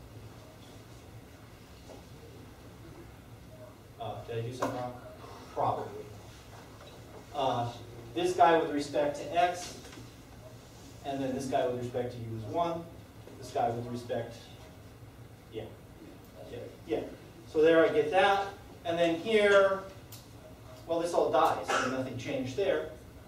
[SPEAKER 1] Uh, did I do something wrong? Probably. Uh, this guy with respect to x, and then this guy with respect to u is one. This guy with respect, yeah, yeah, yeah. So there I get that, and then here, well, this all dies, so nothing changed there.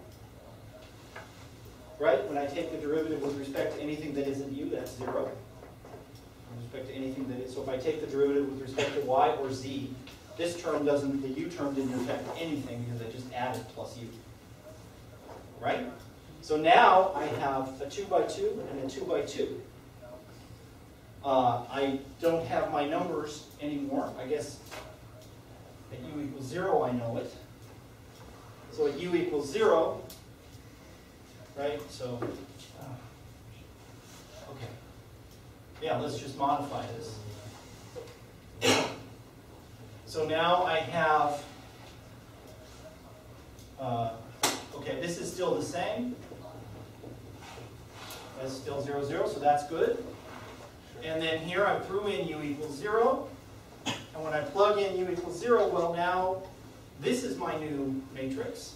[SPEAKER 1] Right? When I take the derivative with respect to anything that isn't u, that's zero. With respect to anything that is, so if I take the derivative with respect to y or z, this term doesn't, the u term didn't affect anything because I just added plus u. Right? So now I have a two by two and a two by two. Uh, I don't have my numbers anymore. I guess at u equals zero, I know it. So at u equals zero, right? So, uh, okay. Yeah, let's just modify this. So now I have Uh, okay, this is still the same. That's still zero, zero, so that's good. And then here I threw in u equals zero. And when I plug in u equals zero, well now, this is my new matrix.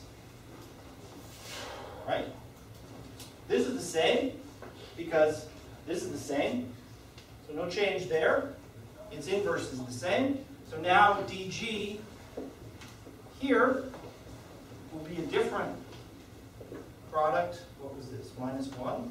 [SPEAKER 1] Right? This is the same, because this is the same. So no change there. Its inverse is the same. So now dg here will be a different product. What was this? Minus one.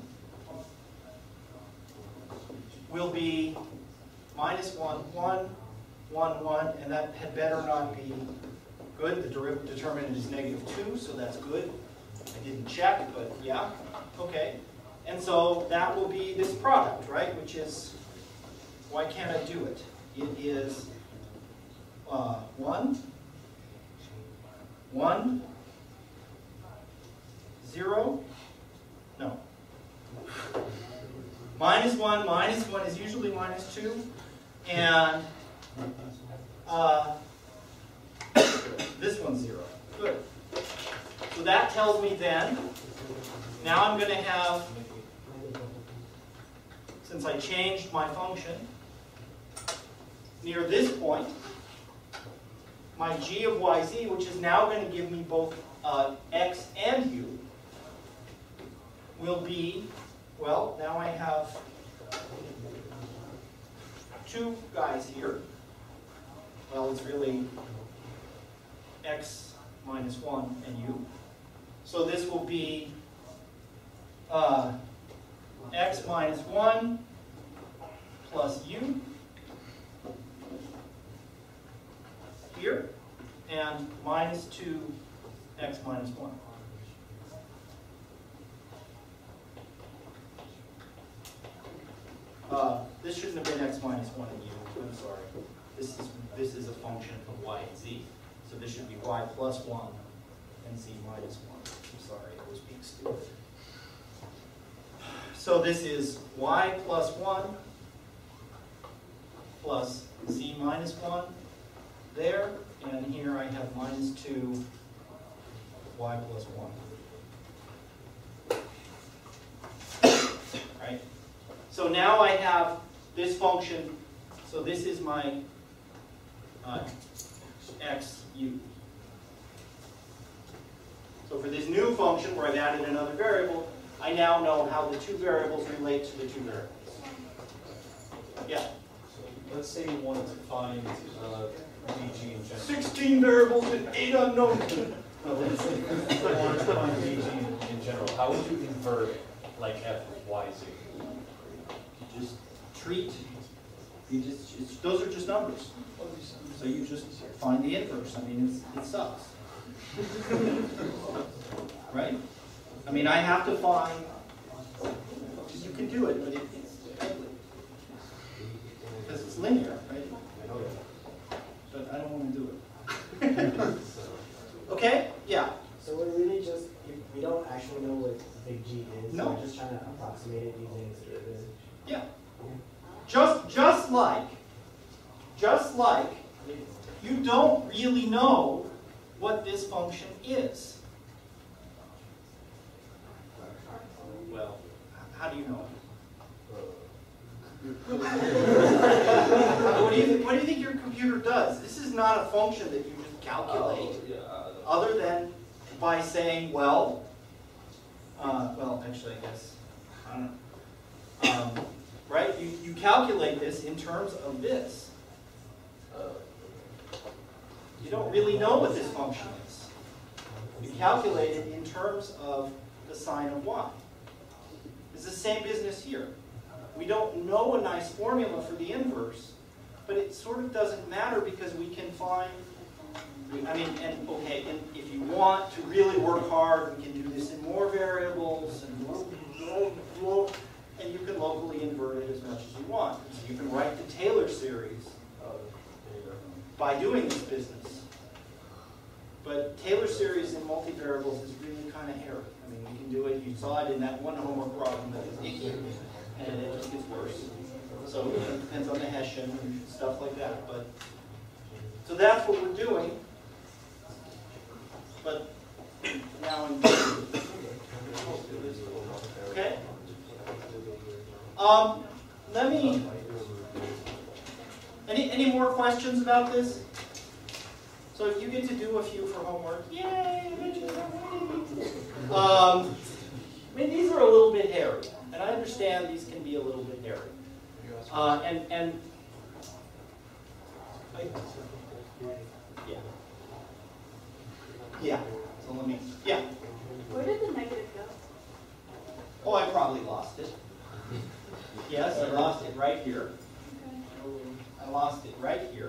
[SPEAKER 1] Will be minus one, one, one, one, and that had better not be good. The derivative determinant is negative two, so that's good. I didn't check, but yeah, okay. And so that will be this product, right? Which is, why can't I do it? It is uh, one, one, zero, no. Minus one, minus one is usually minus two, and uh, this one's zero. Good. So that tells me then, now I'm going to have, since I changed my function, near this point, my g of yz, which is now going to give me both uh, x and u, will be, well, now I have two guys here. Well, it's really x minus one and u. So this will be uh, x minus one plus u here, and minus two x minus one. Uh, this shouldn't have been x minus one and u. I'm sorry. This is this is a function of y and z. So this should be y plus one and z minus one. I'm sorry, I was being stupid. So this is y plus one plus z minus one there, and here I have minus two y plus one. Right? So now I have this function, so this is my uh, x u. So for this new function where I've added another variable, I now know how the two variables relate to the two variables. Yeah?
[SPEAKER 2] Let's say you wanted to find uh, dg in general.
[SPEAKER 1] sixteen variables and eight unknowns.
[SPEAKER 2] No, let's say you wanted to find dg in, in general. How would you invert like f of yz?
[SPEAKER 1] You just treat, you just, it's, those are just numbers. So you just find the inverse. I mean, it's, it sucks. Right? I mean, I have to find, you can do it, but it, it's ugly. Because it's linear, right? But I don't want to do it. Okay? Yeah.
[SPEAKER 3] So we're really just, we don't actually know what big G is.
[SPEAKER 1] No.
[SPEAKER 3] We're just trying to approximate it using its derivative.
[SPEAKER 1] Yeah. Just, just like, just like, you don't really know what this function is. Well, how do you know it? what, do you think, what do you think your computer does? This is not a function that you just calculate,
[SPEAKER 2] Oh, yeah.
[SPEAKER 1] other than by saying, well, uh, well, actually, I guess, I don't know. Um, right? You, you calculate this in terms of this. You don't really know what this function is. You calculate it in terms of the sine of y. It's the same business here. We don't know a nice formula for the inverse, but it sort of doesn't matter because we can find, I mean, and okay, and if you want to really work hard, we can do this in more variables, and, and you can locally invert it as much as you want. So you can write the Taylor series by doing this business. But Taylor series in multivariables is really kind of hairy. I mean, we can do it, you saw it in that one homework problem that was icky, and it just gets worse. So it depends on the Hessian and stuff like that. But so that's what we're doing. But now and then. Okay? Um, let me, any, any more questions about this? So you get to do a few for homework. Yay! Um, I mean, these are a little bit hairy, and I understand these can be a little bit hairy. Uh, and, and, I, yeah. Yeah, so let me, yeah.
[SPEAKER 6] Where did the negative go?
[SPEAKER 1] Oh, I probably lost it. Yes, I lost it right here. I lost it right here.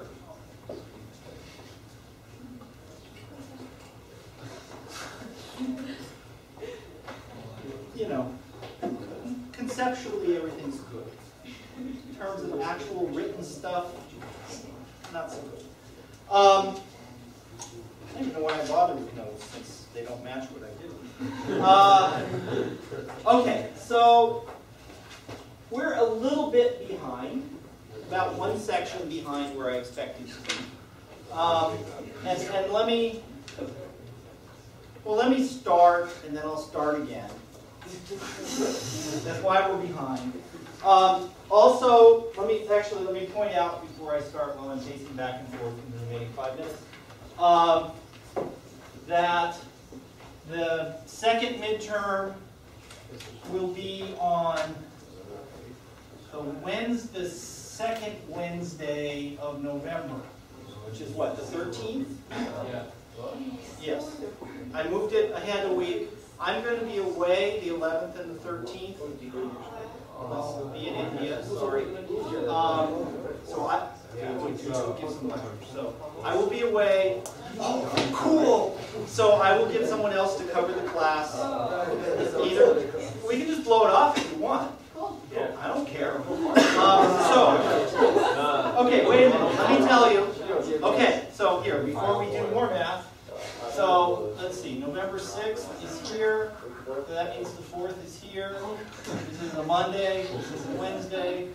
[SPEAKER 1] You know, conceptually everything's good. In terms of actual written stuff, not so good. Um, I don't even know why I bother with notes since they don't match what I did. Uh, okay, so we're a little bit behind, about one section behind where I expected to be. Um, and, and let me, well, let me start, and then I'll start again. That's why we're behind. Um, also, let me actually let me point out before I start, while I'm pacing back and forth in the remaining five minutes, um, that the second midterm will be on the Wednesday, the second Wednesday of November, which is what, the thirteenth?
[SPEAKER 2] Yeah.
[SPEAKER 1] Yes. I moved it ahead a week. I'm going to be away the eleventh and the thirteenth. I'll be in India, sorry. Um, so I, give some lectures. So I will be away. Oh, cool. So I will get someone else to cover the class. Either we can just blow it off if you want. I don't care. Um, so, okay, wait a minute. Let me tell you. Okay, so here, before we do more math, so let's see, November sixth is here. So that means the fourth is here. This is a Monday. This is a Wednesday.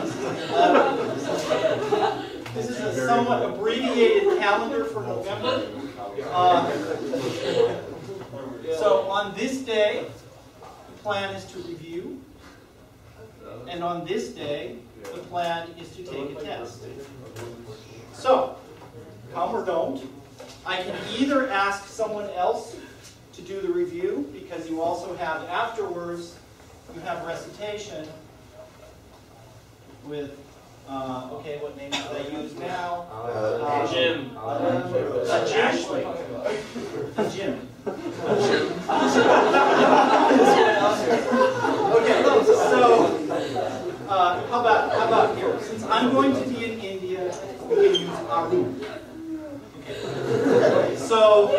[SPEAKER 1] Uh, this is a somewhat abbreviated calendar for November. Uh, so on this day, the plan is to review. And on this day, the plan is to take a test. So, come or don't, I can either ask someone else to do the review, because you also have afterwards, you have recitation with, uh, okay, what name should I use now? Uh,
[SPEAKER 2] Jim.
[SPEAKER 1] A Jim. A Jim. Okay, so uh, how about how about here? Since I'm going to be in India, we can use Arun. Okay. So,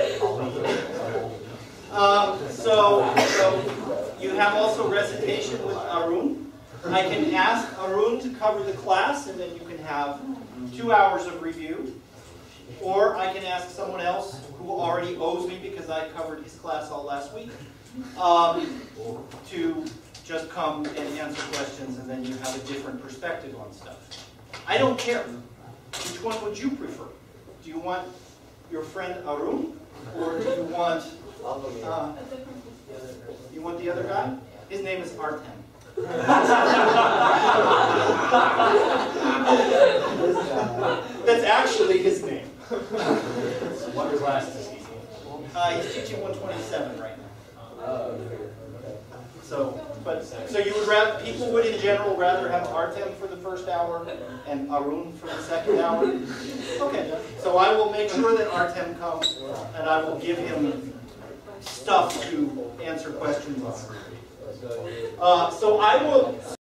[SPEAKER 1] um, so so you have also recitation with Arun. I can ask Arun to cover the class, and then you can have two hours of review. Or I can ask someone else who already owes me because I covered his class all last week um, to just come and answer questions, and then you have a different perspective on stuff. I don't care. Which one would you prefer? Do you want your friend Arun, or do you want uh, you want the other guy? His name is Artem. That's actually his name.
[SPEAKER 2] What class does he teach?
[SPEAKER 1] Uh, he's teaching one twenty-seven right now. So, but so you would rather people would in general rather have Artem for the first hour and Arun for the second hour. Okay, so I will make sure that Artem comes, and I will give him stuff to answer questions on. Uh, so I will.